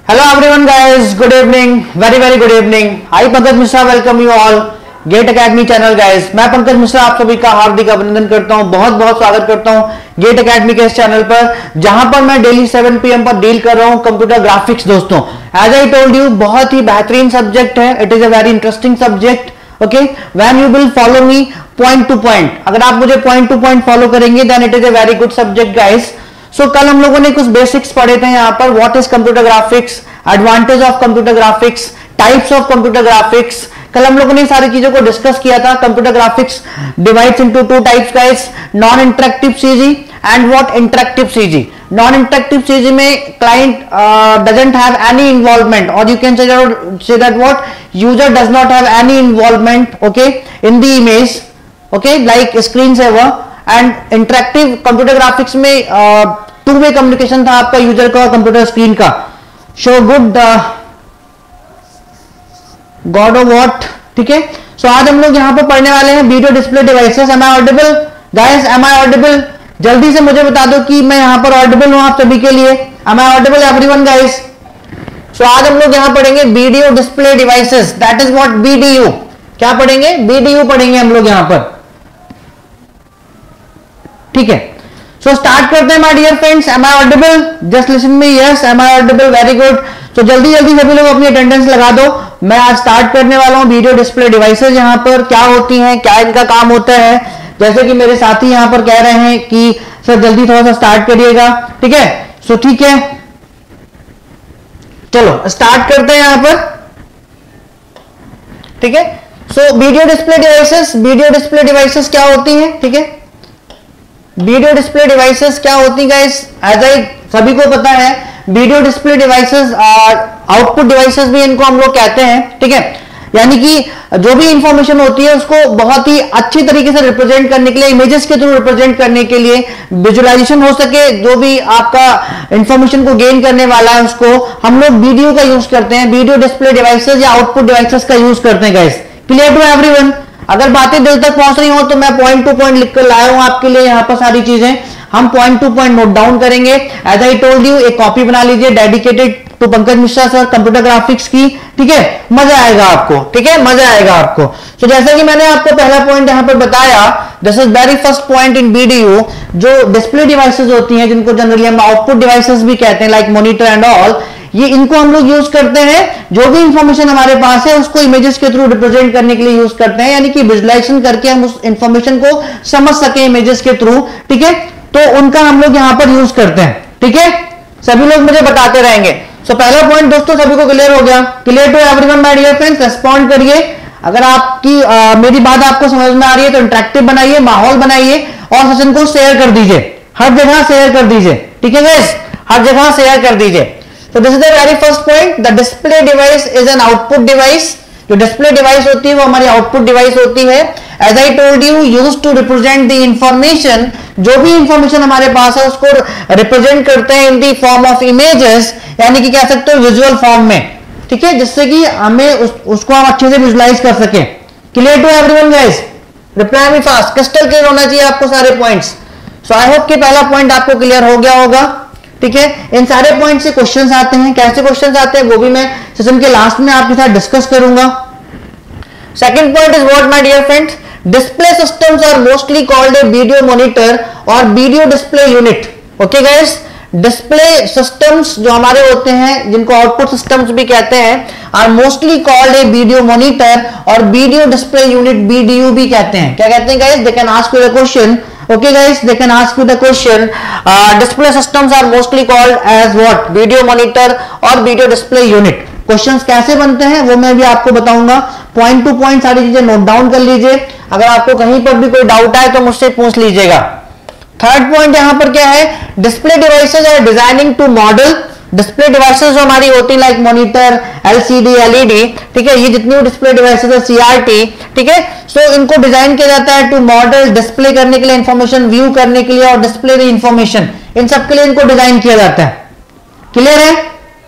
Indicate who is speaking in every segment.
Speaker 1: Hello everyone guys, good evening, very good evening. I Pankaj Mishra welcome you all GATE academy channel guys. मैं पंकज मिश्रा आप सभी का हार्दिक अभिनंदन करता हूं, बहुत स्वागत करता हूं गेट अकेडमी के इस चैनल पर, जहां पर मैं डेली 7 PM पर डील कर रहा हूं कंप्यूटर ग्राफिक्स. दोस्तों एज आई टोल्ड यू, बहुत ही बेहतरीन सब्जेक्ट है. It is a very interesting subject. Okay, when you will follow me point to point, अगर आप मुझे पॉइंट टू पॉइंट फॉलो करेंगे then it is a very good subject guys. So कल हम लोगों ने कुछ बेसिक्स पढ़े थे यहाँ पर. What is computer graphics, advantage of computer graphics, types of computer graphics. कल हम लोगों ने सारी चीजों को डिस्कस किया था. Computer graphics divides into two types guys, non interactive CG and what interactive CG. Non interactive CG में client doesn't have any involvement, और you can say that what user does not have any involvement okay in the image, okay, like screen saver. And interactive computer graphics में two way communication था आपका user का और computer screen का. Show good god of what, ठीक है. सो आज हम लोग यहां पर पढ़ने वाले हैं video display devices. Am I audible guys, am I audible? जल्दी से मुझे बता दो कि मैं यहां पर ऑडिबल हूं आप सभी के लिए. Am I audible everyone guys? So आज हम लोग यहां पढ़ेंगे video display devices, that is what VDU. क्या पढ़ेंगे? बीडीयू पढ़ेंगे हम लोग यहां पर, ठीक है. सो स्टार्ट करते हैं my dear friends. Am I audible? Just listen me. Yes, am I audible? Very good. तो जल्दी सभी लोग अपनी अटेंडेंस लगा दो. मैं आज स्टार्ट करने वाला हूं वीडियो डिस्प्ले डिवाइसेस. यहां पर क्या होती हैं, क्या इनका काम होता है, जैसे कि मेरे साथी यहां पर कह रहे हैं कि सर जल्दी थोड़ा सा स्टार्ट करिएगा, ठीक है. सो ठीक है, चलो स्टार्ट करते हैं यहां पर, ठीक है. So video display devices, video display devices क्या होती हैं, ठीक है. वीडियो डिस्प्ले डिवाइसेस क्या होती है गाइस? एज आई सभी को पता है, video display devices output devices भी इनको हम लोग कहते हैं, ठीक है. यानी कि जो भी इंफॉर्मेशन होती है उसको बहुत ही अच्छी तरीके से रिप्रेजेंट करने के लिए, इमेजेस के थ्रू रिप्रेजेंट करने के लिए, विजुअलाइजेशन हो सके, जो भी आपका इंफॉर्मेशन को गेन करने वाला है उसको हम लोग वीडियो का यूज करते हैं. वीडियो डिस्प्ले डिवाइसेस या आउटपुट डिवाइसेस का यूज करते हैं गाइस. Clear to everyone? अगर बातें दिल तक पहुंच रही हो तो मैं पॉइंट टू पॉइंट लिखकर लाया हूं आपके लिए यहां पर सारी चीजें. हम point to point note down करेंगे. एज आई टोल्ड यू, एक कॉपी बना लीजिए dedicated to Pankaj Mishra sir computer graphics की, ठीक है. मजा आएगा आपको, ठीक है, मजा आएगा आपको. तो जैसा कि मैंने आपको पहला पॉइंट यहां पर बताया, this is very first point in VDU. जो डिस्प्ले डिवाइसेस होती हैं, जिनको जनरली हम आउटपुट डिवाइसेस भी कहते हैं, लाइक मॉनिटर एंड ऑल, ये इनको हम लोग यूज करते हैं. जो भी इंफॉर्मेशन हमारे पास है उसको इमेजेस के थ्रू रिप्रेजेंट करने के लिए यूज करते हैं, यानी कि विजुअलाइजेशन करके हम उस इंफॉर्मेशन को समझ सके इमेजेस के थ्रू, ठीक है. तो उनका हम लोग यहां पर यूज करते हैं, ठीक है. सभी लोग मुझे बताते रहेंगे. सो पहला पॉइंट दोस्तों सभी को क्लियर हो गया? Clear to everyone my dear friends? Respond करिए. अगर आपकी मेरी बात आपको समझ में आ रही है तो इंटरेक्टिव बनाइए, माहौल बनाइए और सेशन को शेयर कर दीजिए, हर जगह शेयर कर दीजिए, ठीक है गाइस, हर जगह शेयर कर दीजिए. So this is the very first point. The display device is an output device. जो डिस्प्ले डिवाइस होती है वो हमारी आउटपुट डिवाइस होती है. As I told you, used to represent the information. जो भी इंफॉर्मेशन हमारे पास है उसको रिप्रेजेंट करते हैं in the form of images, यानी कि कह सकते हो विजुअल फॉर्म में, ठीक है, जिससे कि हमें उसको हम अच्छे से विजुअलाइज कर सके. Clear to everyone guys? Reply me fast. Crystal clear होना चाहिए आपको सारे पॉइंट्स. सो आई होप कि पहला पॉइंट आपको क्लियर हो गया होगा, ठीक है. इन सारे पॉइंट से क्वेश्चंस आते हैं. कैसे क्वेश्चंस आते हैं वो भी मैं सेशन के लास्ट में आपके साथ डिस्कस करूंगा. Second point is what my dear friends? Display systems are mostly called a video monitor और video display unit. Okay guys, display systems जो हमारे होते हैं, जिनको आउटपुट सिस्टम्स भी कहते हैं, are mostly called a video monitor और वीडियो डिस्प्ले यूनिट बीडीयू भी कहते हैं. क्या कहते हैं guys? They can ask you the question. Okay guys, they can ask you the question. Display systems are mostly called as what? Video monitor or video display unit. Questions कैसे बनते हैं वो मैं भी आपको बताऊंगा. पॉइंट टू पॉइंट सारी चीजें नोट डाउन कर लीजिए. अगर आपको कहीं पर भी कोई डाउट आए तो मुझसे पूछ लीजिएगा. थर्ड पॉइंट यहां पर क्या है? Display devices are designing to model. Display devices जो हमारी होती है लाइक मॉनिटर, एलसीडी, एलईडी, ठीक है, ये जितनी भी डिस्प्ले डिवाइसेस है, सीआरटी, ठीक है. सो इनको डिजाइन किया जाता है टू मॉडल, डिस्प्ले करने के लिए, इंफॉर्मेशन व्यू करने के लिए और डिस्प्ले द इंफॉर्मेशन, इन सब के लिए इनको डिजाइन किया जाता है. क्लियर है?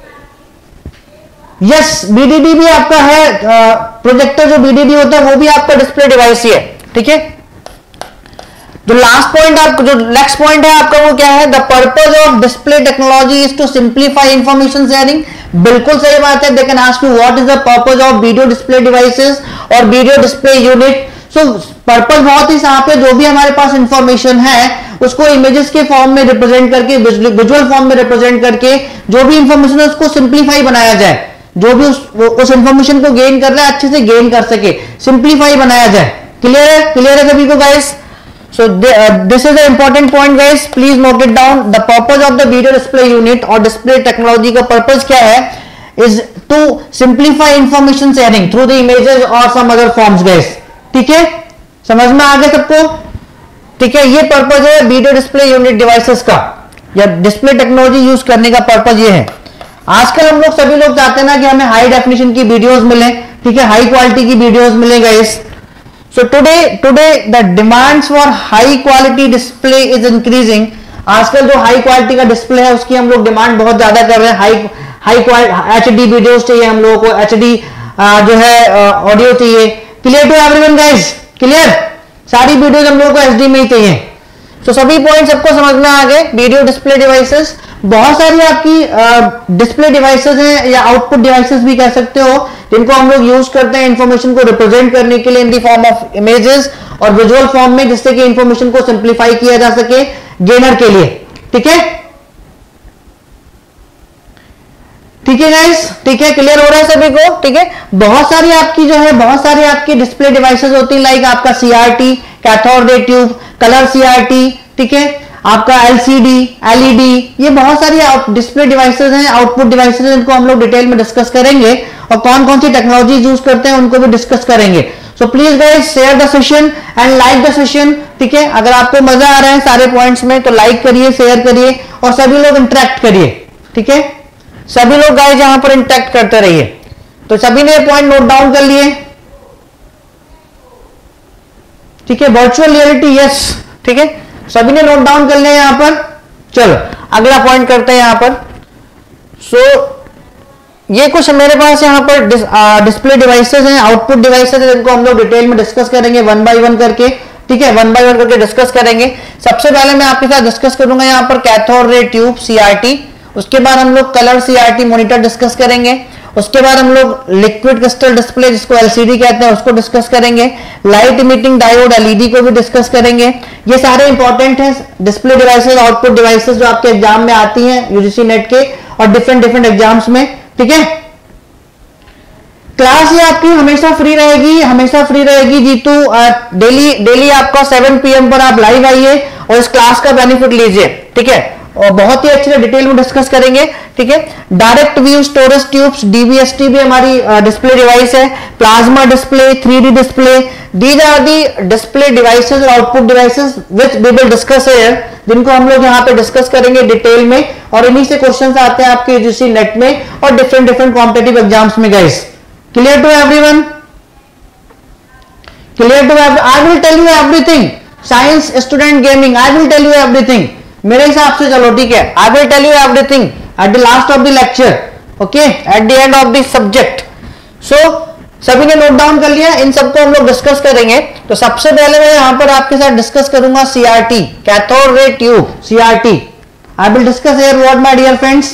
Speaker 1: यस, बीडीडी भी आपका है. प्रोजेक्टर जो बीडीडी होता है वो भी आपका डिस्प्ले डिवाइस ही है, ठीक है. जो लास्ट पॉइंट आपको, जो नेक्स्ट पॉइंट है आपका वो क्या है? The purpose of display technology is to simplify information sharing. बिल्कुल सही बात है। They can ask you what is the purpose of video display devices और video display unit. So purpose बहुत ही साफ है, जो भी हमारे पास इंफॉर्मेशन है उसको इमेजेस के फॉर्म में रिप्रेजेंट करके, विजुअल फॉर्म में रिप्रेजेंट करके जो भी इंफॉर्मेशन है उसको सिंप्लीफाई बनाया जाए, जो भी उस इंफॉर्मेशन को गेन कर रहा है अच्छे से गेन कर सके, सिंप्लीफाई बनाया जाए। क्लियर है? क्लियर है सभी को guys? So this is the important point guys, please note it down. The purpose of the video display unit और display technology का purpose क्या है? Is to simplify information sharing through the images or some other forms guys. ठीक है, समझ में आ गया सबको? ठीक है, ये पर्पज है वीडियो डिस्प्ले यूनिट डिवाइसेस का या डिस्प्ले टेक्नोलॉजी यूज करने का पर्पज ये है। आजकल हम लोग सभी लोग चाहते हैं ना कि हमें हाई डेफिनेशन की वीडियोस मिले, ठीक है, हाई क्वालिटी की वीडियोस मिले guys. So today the demands for high quality display is increasing. आजकल जो हाई क्वालिटी का डिस्प्ले है उसकी हम लोग डिमांड बहुत ज्यादा कर रहे हैं। हाई क्वालिटी एचडी वीडियोस चाहिए हम लोगों को, एचडी जो है ऑडियो चाहिए। Clear to everyone guys? Clear? सारी वीडियोस हम लोगों को एचडी में ही चाहिए। तो सभी पॉइंट सबको समझ में आ गए। वीडियो डिस्प्ले डिवाइसेस, बहुत सारी आपकी डिस्प्ले डिवाइसेस हैं या आउटपुट डिवाइसेस भी कह सकते हो, जिनको हम लोग यूज करते हैं इंफॉर्मेशन को रिप्रेजेंट करने के लिए in the form of images और विजुअल फॉर्म में, जिससे कि इंफॉर्मेशन को सिंप्लीफाई किया जा सके गेनर के लिए। ठीक है, ठीक है गाइस, ठीक है, क्लियर हो रहा है सभी को? ठीक है, बहुत सारी आपकी जो है, बहुत सारी आपकी डिस्प्ले डिवाइसेस होती है, लाइक आपका CRT, cathode ray tube, colour CRT, ठीक है, आपका एलसीडी, एलईडी, ये बहुत सारी डिस्प्ले डिवाइसेस हैं, आउटपुट डिवाइसेस हैं, इनको हम लोग डिटेल में डिस्कस करेंगे और कौन कौन सी टेक्नोलॉजी यूज करते हैं उनको भी डिस्कस करेंगे। So please guys share the session and like the session. ठीक है, अगर आपको मजा आ रहा है सारे पॉइंट्स में तो लाइक करिए, शेयर करिए और सभी लोग इंटरेक्ट करिए। ठीक है, सभी लोग गाइस यहां पर इंटरेक्ट करते रहिए। तो सभी ने पॉइंट नोट डाउन कर लिए? ठीक है, वर्चुअल रियलिटी, यस, ठीक है, सभी ने नोट डाउन कर लिया यहां पर। चलो अगला पॉइंट करते हैं यहां पर। ये कुछ मेरे पास यहां पर डिस्प्ले डिवाइसेस हैं, आउटपुट डिवाइसेस हैं, जिनको हम लोग डिटेल में डिस्कस करेंगे वन बाय वन करके। ठीक है, वन बाय वन करके डिस्कस करेंगे। सबसे पहले मैं आपके साथ डिस्कस करूंगा यहां पर कैथोड रे ट्यूब सीआरटी, उसके बाद हम लोग कलर सीआरटी मॉनिटर डिस्कस करेंगे, उसके बाद हम लोग लिक्विड क्रिस्टल डिस्प्ले जिसको एलसीडी कहते हैं उसको डिस्कस करेंगे, लाइट इमिटिंग डायोड एलईडी को भी डिस्कस करेंगे। ये सारे इंपॉर्टेंट हैं डिस्प्ले डिवाइसेस, आउटपुट डिवाइसेस जो आपके एग्जाम में आती हैं यूजीसी नेट के और डिफरेंट एग्जाम्स में। ठीक है, क्लास ये आपकी हमेशा फ्री रहेगी, हमेशा फ्री रहेगी जीतू। डेली आपका 7 PM पर आप लाइव आइए और इस क्लास का बेनिफिट लीजिए। ठीक है, और बहुत ही अच्छे डिटेल में डिस्कस करेंगे। ठीक है, direct view storage tubes, DVST भी हमारी डिस्प्ले डिवाइस है, plasma display, 3D display, these are the display devices और output devices which we will discuss here, जिनको हम लोग यहाँ पे डिस्कस करेंगे डिटेल में। और इन्हीं से क्वेश्चंस आते हैं आपके यूजीसी नेट में और डिफरेंट कॉम्पिटिटिव एग्जाम्स में guys. Clear to everyone? Clear to every? I will tell you everything. Science student gaming, I will tell you everything मेरे हिसाब से। चलो ठीक है, I will tell you everything at the last of the lecture, okay, at the end of the subject. So सभी ने note down कर लिया? इन सबको हम लोग डिस्कस करेंगे। तो सबसे पहले मैं यहां पर आपके साथ डिस्कस करूंगा CRT, cathode ray tube, CRT. I will discuss here what my dear friends.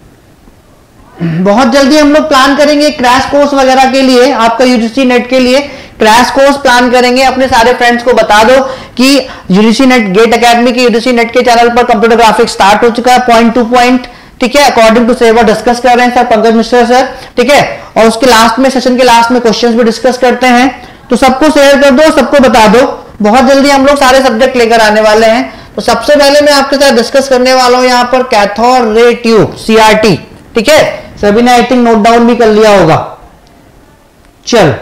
Speaker 1: बहुत जल्दी हम लोग प्लान करेंगे क्रैश कोर्स वगैरह के लिए, आपका यूजीसी नेट के लिए क्रैश कोर्स प्लान करेंगे। अपने सारे फ्रेंड्स को बता दो कि यूजीसी नेट गेट एकेडमी के यूजीसी नेट के चैनल पर कंप्यूटर ग्राफिक्स स्टार्ट हो चुका है पॉइंट टू पॉइंट। ठीक है, अकॉर्डिंग टू सेवर डिस्कस कर रहे हैं सर पंकज मिश्रा सर। ठीक है, और उसके लास्ट में, सेशन के लास्ट में क्वेश्चंस भी डिस्कस करते हैं। तो सबको शेयर कर दो, सबको बता दो। बहुत जल्दी हम लोग सारे सब्जेक्ट लेकर आने वाले हैं। तो सबसे पहले मैं आपके साथ डिस्कस करने वाला हूं यहाँ पर कैथोड रे ट्यूब, सीआरटी। ठीक है, सभी ने आई थिंक नोट डाउन भी कर लिया होगा। चल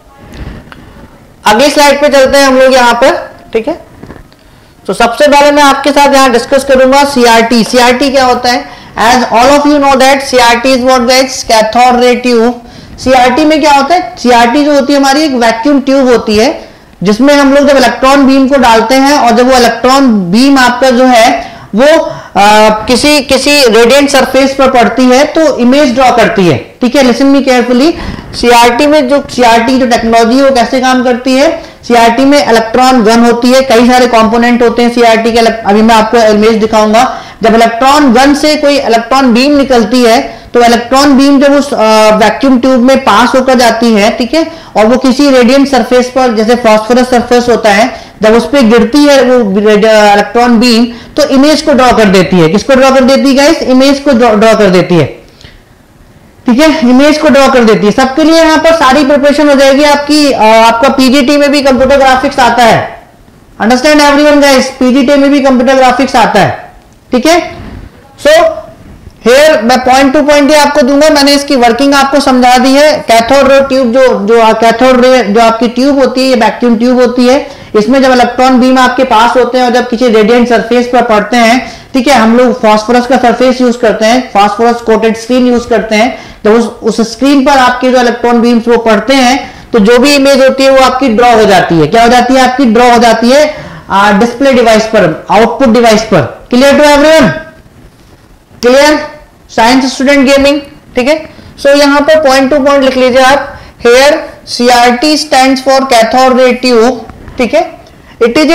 Speaker 1: अगली स्लाइड पे चलते हैं हम लोग यहाँ पर। ठीक है, तो सबसे पहले मैं आपके साथ यहाँ डिस्कस करूंगा सीआरटी। सीआरटी क्या होता है? As all of you know that CRT is what guys? Cathode ray tube. CRT में क्या होता है? सीआरटी जो होती है हमारी एक वैक्यूम ट्यूब होती है, जिसमें हम लोग जब इलेक्ट्रॉन बीम को डालते हैं और जब वो इलेक्ट्रॉन बीम आपका जो है वो किसी रेडिएंट सरफेस पर पड़ती है तो इमेज ड्रॉ करती है। ठीक है, लिसन मी केयरफुली। सीआरटी में जो टेक्नोलॉजी है वो कैसे काम करती है? सीआरटी में इलेक्ट्रॉन गन होती है, कई सारे कंपोनेंट होते हैं सीआरटी के। अभी मैं आपको इमेज दिखाऊंगा। जब इलेक्ट्रॉन गन से कोई इलेक्ट्रॉन बीम निकलती है तो इलेक्ट्रॉन बीम जब उस वैक्यूम ट्यूब में पास होकर जाती है, ठीक है, और वो किसी रेडिएंट सरफेस पर, जैसे फास्फोरस सरफेस होता है, जब उस पर गिरती है वो इलेक्ट्रॉन बीम, तो इमेज को ड्रॉ कर देती है। किसको ड्रॉ कर देती है गाइस? इमेज को ड्रॉ कर देती है, ठीक है, इमेज को ड्रॉ कर देती है। सबके लिए यहाँ पर सारी प्रिपरेशन हो जाएगी आपकी। आपका पीजीटी में भी कंप्यूटर ग्राफिक्स आता है, अंडरस्टैंड एवरीवन गाइस, पीजीटी में भी कंप्यूटर ग्राफिक्स आता है, ठीक है। सो हेयर मैं पॉइंट टू पॉइंट आपको दूंगा, मैंने इसकी वर्किंग आपको समझा दी है। कैथोड रे ट्यूब जो कैथोड रे जो आपकी ट्यूब होती है, ये वैक्यूम ट्यूब होती है। इसमें जब इलेक्ट्रॉन बीम आपके पास होते हैं और जब किसी रेडिएंट सरफेस पर पड़ते हैं, ठीक है, हम लोग फास्फोरस का सरफेस यूज करते हैं, फास्फोरस कोटेड स्क्रीन यूज करते हैं। जब उस स्क्रीन पर आपके जो इलेक्ट्रॉन बीम्स वो पड़ते हैं तो जो भी इमेज होती है वो आपकी ड्रॉ हो जाती है। क्या हो जाती है? आपकी ड्रॉ हो जाती है डिस्प्ले डिवाइस पर, आउटपुट डिवाइस पर। Clear to everyone? Clear? Science student gaming, ठीक है। सो यहां पर पॉइंट टू पॉइंट लिख लीजिए आप। Here CRT stands for cathode ray tube, ठीक है। It is a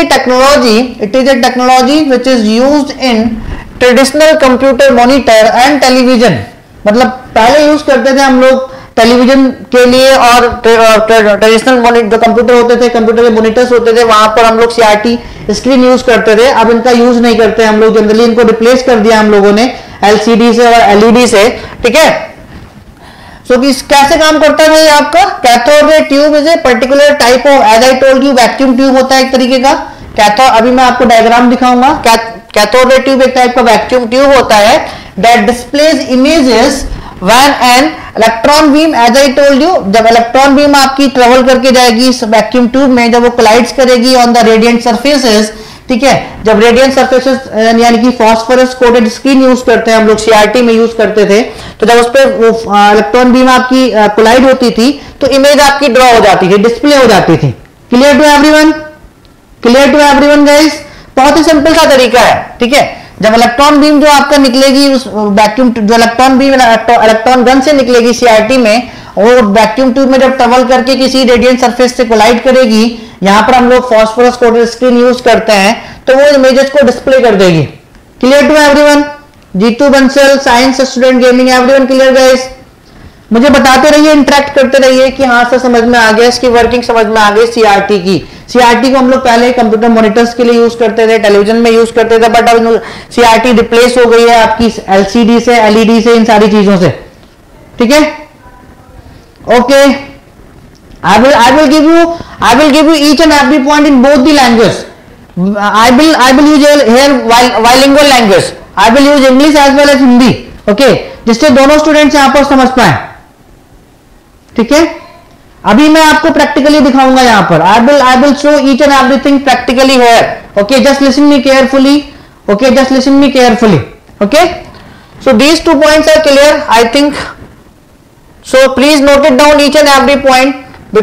Speaker 1: technology which is used in traditional computer monitor and television. मतलब पहले यूज करते थे हम लोग टेलीविजन के लिए और ट्रेडिशनल जो कंप्यूटर होते थे, कंप्यूटर के मॉनिटर्स होते थे, वहां पर हम लोग CRT स्क्रीन यूज करते थे। अब इनका यूज नहीं करते हम लोग, जनरली इनको रिप्लेस कर दिया हम लोगों ने LCD से और LED से, ठीक है। सो कैसे काम करता है ये आपका? Cathode ray tube is a particular type of, as I told you, vacuum tube होता है एक तरीके का। कैथोड, अभी मैं आपको डायग्राम दिखाऊंगा। कैथोड रे ट्यूब एक टाइप का वैक्यूम ट्यूब होता है that displays images when an electron beam, as I told you, जब इलेक्ट्रॉन बीम आपकी ट्रेवल करके जाएगी इस वैक्यूम ट्यूब में, जब वो कोलाइड्स करेगी ऑन द रेडिएंट सरफेसेस, ठीक है, जब रेडिएंट सरफेसेस यानी कि फास्फोरस कोटेड स्क्रीन यूज करते हैं हम लोग, CRT में यूज करते थे, तो जब उस पर वो इलेक्ट्रॉन बीम आपकी कोलाइड होती थी तो इमेज आपकी ड्रॉ हो जाती थी, डिस्प्ले हो जाती थी। Clear to everyone? Clear to everyone guys? बहुत ही सिंपल सा तरीका है, ठीक है। जब इलेक्ट्रॉन बीम जो आपका निकलेगी उस वैक्यूम, जो इलेक्ट्रॉन बीम इलेक्ट्रॉन गन से निकलेगी CRT में, और वैक्यूम ट्यूब में जब ट्रेवल करके किसी रेडिएंट सरफेस से कोलाइड करेगी, यहां पर हम लोग फास्फोरस कोटेड स्क्रीन यूज करते हैं, तो वो इमेजेस को डिस्प्ले कर देगी। Clear to everyone? Jitu Bansal, science student gaming, everyone clear guys? मुझे बताते रहिए, इंटरेक्ट करते रहिए कि हाँ सर समझ में आ गया, इसकी वर्किंग समझ में आ गई। CRT की, CRT को हम लोग पहले कंप्यूटर मॉनिटर्स के लिए यूज करते थे, टेलीविजन में यूज करते थे, बट अब CRT रिप्लेस हो गई है आपकी LCD से, LED से, इन सारी चीजों से, ठीक है। Okay, I will give you each and every point in both the languages. I will use here bilingual language. I will use English as well as Hindi. Okay, जिससे दोनों स्टूडेंट्स यहां पर समझ पाए, ठीक है। अभी मैं आपको प्रैक्टिकली दिखाऊंगा यहां पर। I will show each and everything practically here. Okay, just listen me carefully. Okay, just listen me carefully. Okay, so these 2 points are clear, I think. So please note it down each and every point,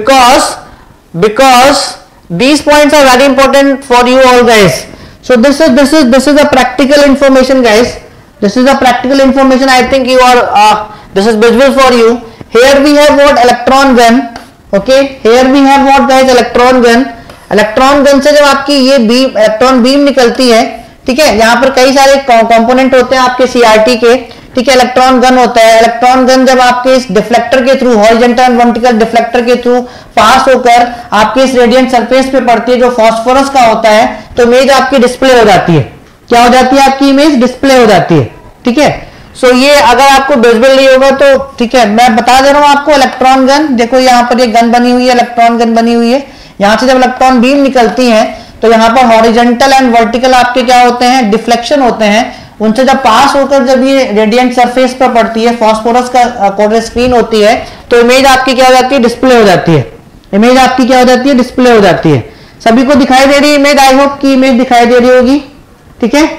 Speaker 1: because these points are very important for you all guys. So this is a practical information guys. This is a practical information. I think you are this is visual for you. Here we have what? Electron gun. Okay, here we have what guys? Electron gun. Electron gun से जब आपकी ये beam, electron beam निकलती है, ठीक है, यहाँ पर कई सारे कंपोनेंट होते हैं आपके CRT के, ठीक है। इलेक्ट्रॉन गन होता है। इलेक्ट्रॉन गन जब आपके इस डिफ्लेक्टर के through, horizontal and vertical deflector के थ्रू पास होकर आपके इस रेडिएंट सरफेस पे पड़ती है जो फास्फोरस का होता है, तो इमेज आपकी डिस्प्ले हो जाती है। क्या हो जाती है? आपकी इमेज डिस्प्ले हो जाती है, ठीक है। सो ये अगर आपको विजुअल नहीं होगा तो ठीक है, मैं बता दे रहा हूं आपको। इलेक्ट्रॉन गन, देखो यहाँ पर ये गन बनी हुई है, इलेक्ट्रॉन गन बनी हुई है। यहां से जब इलेक्ट्रॉन बीम निकलती है तो यहाँ पर हॉरिजॉन्टल एंड वर्टिकल आपके क्या होते हैं? डिफ्लेक्शन होते हैं। उनसे जब पास होकर जब ये रेडिएंट सरफेस पर पड़ती है, फास्फोरस का कोटेड स्क्रीन होती है, तो इमेज आपकी क्या हो जाती है? डिस्प्ले हो जाती है। इमेज आपकी क्या हो जाती है? डिस्प्ले हो जाती है। सभी को दिखाई दे रही है इमेज? आई होप की इमेज दिखाई दे रही होगी, ठीक है,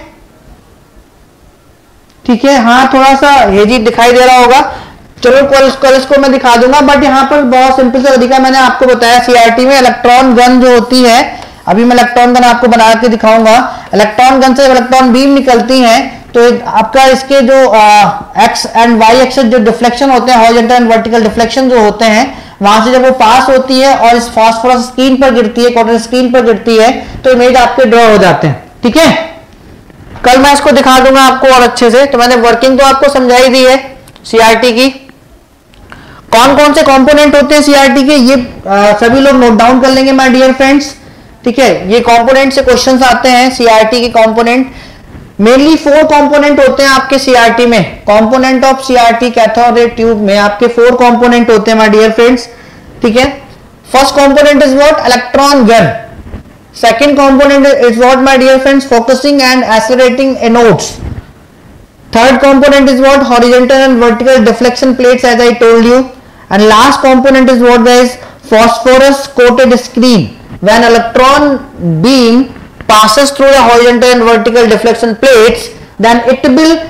Speaker 1: ठीक है। हाँ, थोड़ा सा हेजी दिखाई दे रहा होगा, चलो कल इसको मैं दिखा दूंगा, बट यहाँ पर बहुत सिंपल सा तरीका मैंने आपको बताया। CRT में इलेक्ट्रॉन गन जो होती है, अभी मैं इलेक्ट्रॉन गन आपको बना के दिखाऊंगा। इलेक्ट्रॉन गन से इलेक्ट्रॉन बीम निकलती हैं तो आपका इसके जो एक्स एंड वाई एक्सिस जो डिफ्लेक्शन होते हैं, हॉरिजॉन्टल एंड वर्टिकल डिफ्लेक्शन जो होते हैं, वहां से जब वो पास होती है और इस फास्फोरस स्क्रीन पर गिरती है, कोटेड स्क्रीन पर गिरती है, तो इमेज आपके ड्रॉ हो जाते हैं, ठीक है। कल मैं इसको दिखा दूंगा आपको और अच्छे से। तो मैंने वर्किंग तो आपको समझाई दी है सीआरटी की। कौन कौन से कंपोनेंट होते हैं सीआरटी के, ये सभी लोग नोट डाउन कर लेंगे माय डियर फ्रेंड्स, ठीक है। ये कंपोनेंट से क्वेश्चंस आते हैं सीआरटी के। कंपोनेंट मेनली 4 कंपोनेंट होते हैं आपके सीआरटी में। Component of CRT cathode ray tube में आपके 4 कंपोनेंट होते हैं माय डियर फ्रेंड्स, ठीक है। First component is what, electron gun. Second component is what my dear friends, focusing and accelerating anodes. Third component is what, horizontal and vertical deflection plates as I told you. And last component is what guys, phosphorus coated screen. When electron beam passes through the horizontal and vertical deflection plates, then it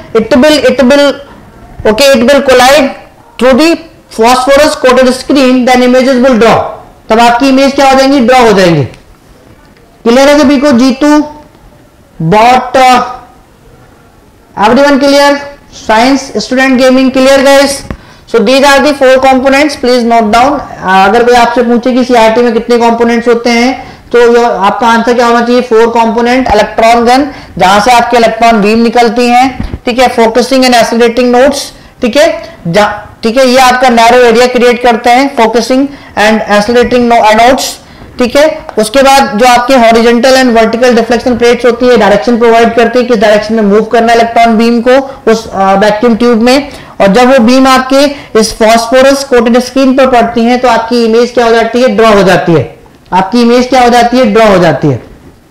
Speaker 1: will collide through the phosphorus coated screen, then images will draw. तब आपकी image क्या हो जाएंगी, draw हो जाएंगी। Clear है सभी को? G2 bought everyone clear? Science student gaming clear guys? So these are the 4 components, please note down. अगर कोई आपसे पूछे कि सीआरटी में कितने कंपोनेंट्स होते हैं तो आपका आंसर क्या होना चाहिए, 4 कंपोनेंट। इलेक्ट्रॉन गन जहां से आपके इलेक्ट्रॉन बीम निकलती हैं, ठीक है। फोकसिंग एंड एक्सीलरेटिंग नोड्स, ठीक है, ठीक है, ये आपका नैरो एरिया क्रिएट करते हैं, फोकसिंग एंड एक्सीलरेटिंग नोड्स, ठीक है। उसके बाद जो आपके horizontal and vertical deflection plates होती है, डायरेक्शन प्रोवाइड करती है, किस डायरेक्शन में मूव करना है इलेक्ट्रॉन बीम को उस वैक्यूम ट्यूब में। और जब वो बीम आपके इस फास्फोरस कोटेड स्क्रीन पर पड़ती है तो आपकी इमेज क्या हो जाती है, ड्रॉ हो जाती है। आपकी इमेज क्या हो जाती है, ड्रॉ हो जाती है,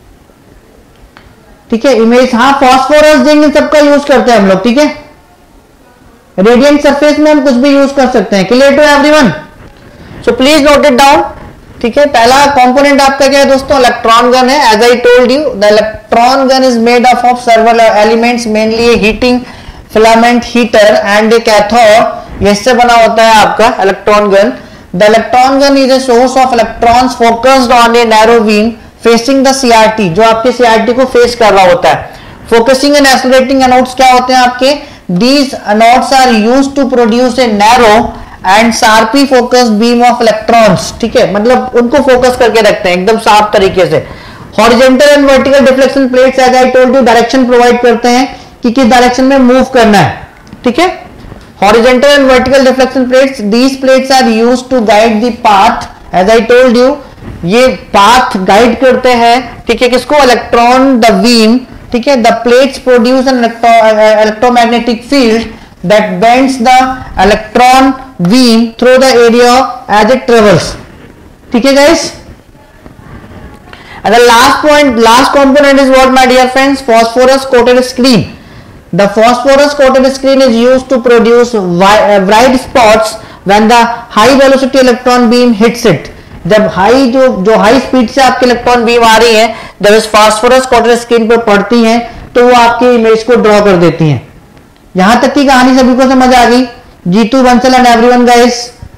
Speaker 1: ठीक है। इमेज, हाँ, फास्फोरस जिंक सबका यूज करते हैं हम लोग, ठीक है। रेडियंट सरफेस में हम कुछ भी यूज कर सकते हैं। Clear to everyone? So please note it down, ठीक है। पहला कंपोनेंट आपका क्या है दोस्तों, इलेक्ट्रॉन गन है। As I told you, the electron gun is made up of several elements, mainly heating filament heater and a cathode. इससे बना होता है आपका electron gun. The electron gun is a source of electrons focused on a narrow beam facing the CRT, जो आपके CRT को face कर रहा होता है। फोकसिंग एंड एक्सीलरेटिंग एनोड्स क्या होते हैं आपके, these anodes are used to produce a narrow and sharply focused beam of electrons, ठीक है। मतलब उनको फोकस करके रखते हैं एकदम शार्प तरीके से। Horizontal and vertical deflection plates as I told you direction provide करते हैं कि किस डायरेक्शन में मूव करना है, ठीक है। Horizontal and vertical deflection plates, these plates are used to guide the path, as I told you, ये पाथ गाइड करते हैं, ठीक है, किसको, इलेक्ट्रॉन द बीम, ठीक है। The plates produce an electromagnetic field that bends the electron beam through the area as it travels, ठीक है guys. And the last component is what, my dear friends, phosphorus coated screen. The phosphorus coated screen is used to produce bright spots when the high velocity electron beam hits it. जब जो high speed से आपकी electron beam आ रही है, जब इस phosphorus coated screen पर पड़ती हैं तो वो आपकी इमेज को ड्रॉ कर देती हैं। यहां तक की कहानी सभी को समझ आ गई? G2 Bansal and everyone guys.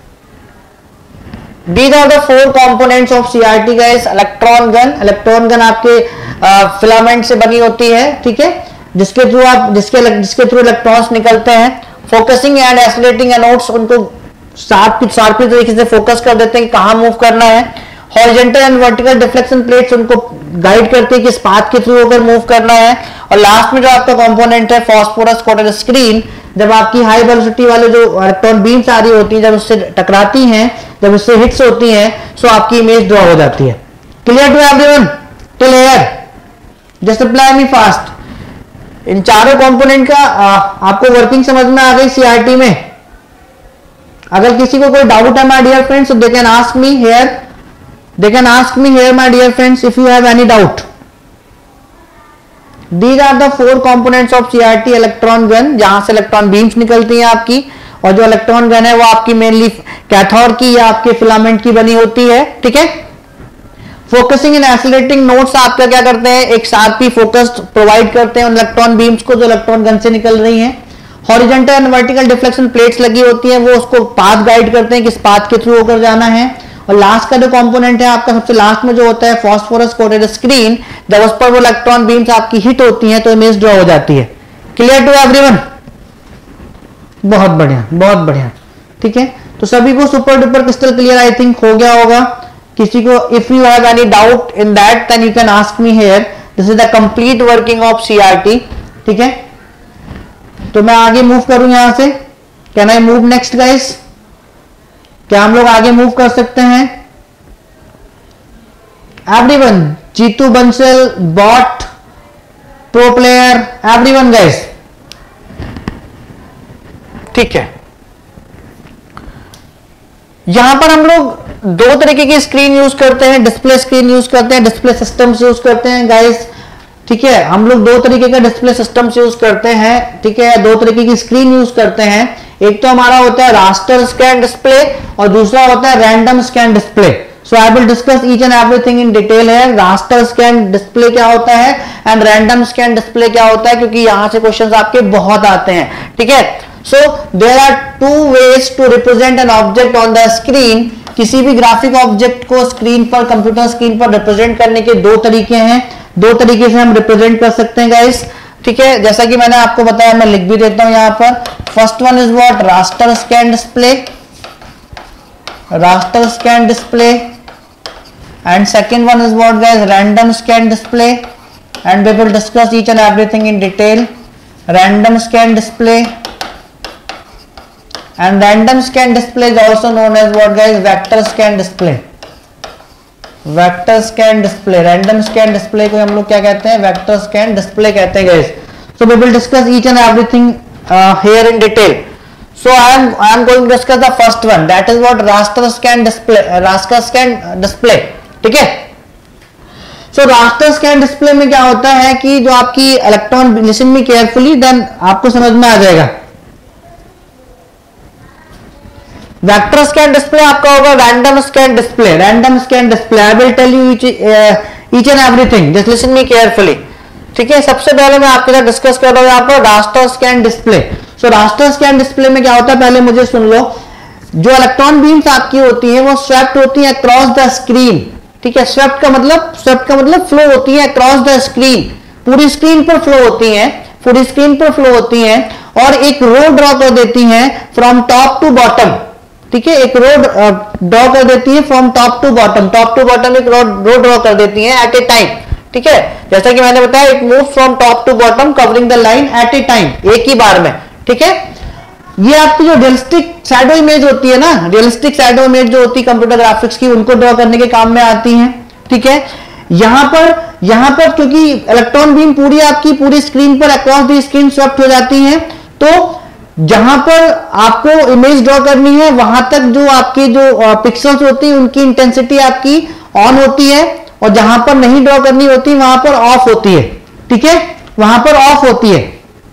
Speaker 1: These are the 4 components of CRT guys. Electron gun आपके फिलामेंट से बनी होती है, ठीक है, जिसके थ्रू इलेक्ट्रॉन्स निकलते हैं। फोकसिंग एंड एक्सीलरेटिंग एनोड्स उनको शार्पली तरीके से फोकस कर देते हैं कि कहां मूव करना है। Horizontal and vertical deflection plates उनको गाइड करते हैं कि इस पाथ के थ्रू होकर मूव करना है। और लास्ट में जो आपका कंपोनेंट है फास्फोरस कोटेड स्क्रीन, जब आपकी हाई वेलोसिटी वाले जो इलेक्ट्रॉन बीम्स आ रही होती हैं, जब उससे टकराती हैं, जब उससे हिट्स होती हैं, सो आपकी इमेज ड्रॉ हो जाती है। Clear to everyone? Till here? Just apply me fast. इन चारों कंपोनेंट का आपको वर्किंग समझ में आ गई सीआरटी में? अगर किसी को कोई डाउट है my dear friends, they can ask me here, my dear friends, if you have any doubt. These are the 4 components of CRT electron gun, जहां से इलेक्ट्रॉन बीम्स निकलती हैं आपकी। और जो इलेक्ट्रॉन गन है वो आपकी मेनली कैथोड की या आपके फिलामेंट की बनी होती है, ठीक है। फोकसिंग एंड एक्सीलरेटिंग नोड्स आपका क्या करते हैं, एक शार्पली फोकस प्रोवाइड करते हैं उन इलेक्ट्रॉन बीम्स को जो इलेक्ट्रॉन गन से निकल रही हैं। Horizontal and vertical deflection plates लगी होती हैं, वो उसको पाथ गाइड करते हैं किस पाथ के थ्रू होकर जाना है। और लास्ट का जो कंपोनेंट है आपका सबसे लास्ट में जो होता है फास्फोरस कोटेड स्क्रीन, जब उस पर वो इलेक्ट्रॉन बीम्स आपकी हिट होती हैं तो इमेज ड्रॉ हो जाती है। Clear to everyone? बहुत बढ़िया, ठीक है। तो सभी को super duper crystal clear I think हो गया होगा। किसी को if you have any doubt in that then you can ask me here. This is the complete working of CRT. ठीक है, तो मैं आगे मूव करूं यहां से, can I move next guys? क्या हम लोग आगे मूव कर सकते हैं? Everyone, Jitu Bansal, bot, pro player, everyone guys, ठीक है। यहां पर हम लोग दो तरीके की स्क्रीन यूज करते हैं, डिस्प्ले स्क्रीन यूज करते हैं, डिस्प्ले सिस्टम्स यूज करते हैं गाइस, ठीक है। हम लोग दो तरीके का डिस्प्ले सिस्टम्स यूज करते हैं, ठीक है, दो तरीके की स्क्रीन यूज करते हैं। एक तो हमारा होता है रास्टर स्कैन डिस्प्ले और दूसरा होता है random scan display. So I will discuss each and everything in detail है। रास्टर स्कैन डिस्प्ले क्या होता है एंड रैंडम स्कैन डिस्प्ले क्या होता है, क्योंकि यहां से क्वेश्चंस आपके बहुत आते हैं, ठीक है। So there are two ways to represent an object on the screen. किसी भी ग्राफिक ऑब्जेक्ट को स्क्रीन पर, कंप्यूटर स्क्रीन पर रिप्रेजेंट करने के दो तरीके हैं, दो तरीके से हम रिप्रेजेंट कर सकते हैं गाइस, ठीक है। जैसा कि मैंने आपको बताया, मैं लिख भी देता हूं यहां पर। First one is what? Raster scan display, raster scan display, and second one is what guys? Random scan display, and we will discuss each and everything in detail. Random scan display and random scan display is also known as what guys? Vector scan display, vector scan display. Random scan display को हम लोग क्या कहते हैं? Vector scan display कहते हैं guys. So we will discuss each and everything here in detail. So I am going to discuss the first one, that is what? Raster scan display, raster scan display, ठीक है। सो raster scan display में क्या होता है कि जो आपकी electron, listen me carefully then आपको समझ में आ जाएगा। वेक्टर स्कैन डिस्प्ले आपका होगा random scan display, random scan display. I will tell you each and everything, just listen me carefully, ठीक है। सबसे पहले मैं आपके साथ डिस्कस कर रहा हूं यहां पर raster scan display. So raster scan display में क्या होता है, पहले मुझे सुन लो। जो इलेक्ट्रॉन बीम्स आपकी होती है वो स्वेप्ट होती है अक्रॉस द स्क्रीन, ठीक है। स्वेप्ट का मतलब फ्लो होती है अक्रॉस द स्क्रीन, पूरी स्क्रीन पर फ्लो होती है, पूरी स्क्रीन पर फ्लो होती है और एक रो ड्रॉ कर देती है फ्रॉम टॉप टू बॉटम, ठीक है। एक रो ड्रॉ कर देती है from top to bottom, top to bottom एक रो ड्रॉ कर देती है एट ए टाइम, ठीक है। जैसा कि मैंने बताया, it move from top to bottom covering the line at a time, एक ही बार में, ठीक है। ये आपकी जो रियलिस्टिक शैडो इमेज होती है ना, रियलिस्टिक शैडो इमेज जो होती है कंप्यूटर ग्राफिक्स की, उनको ड्रॉ करने के काम में आती है, ठीक है। यहां पर क्योंकि इलेक्ट्रॉन बीम पूरी आपकी पूरी स्क्रीन पर अक्रॉस द स्क्रीन स्वेप्ट हो जाती है, तो जहां पर आपको इमेज ड्रॉ करनी है वहां तक जो आपकी जो पिक्सल्स होती है उनकी इंटेंसिटी आपकी ऑन होती है, और जहां पर नहीं ड्रॉ करनी होती वहां पर ऑफ होती है, ठीक है, वहां पर ऑफ होती है।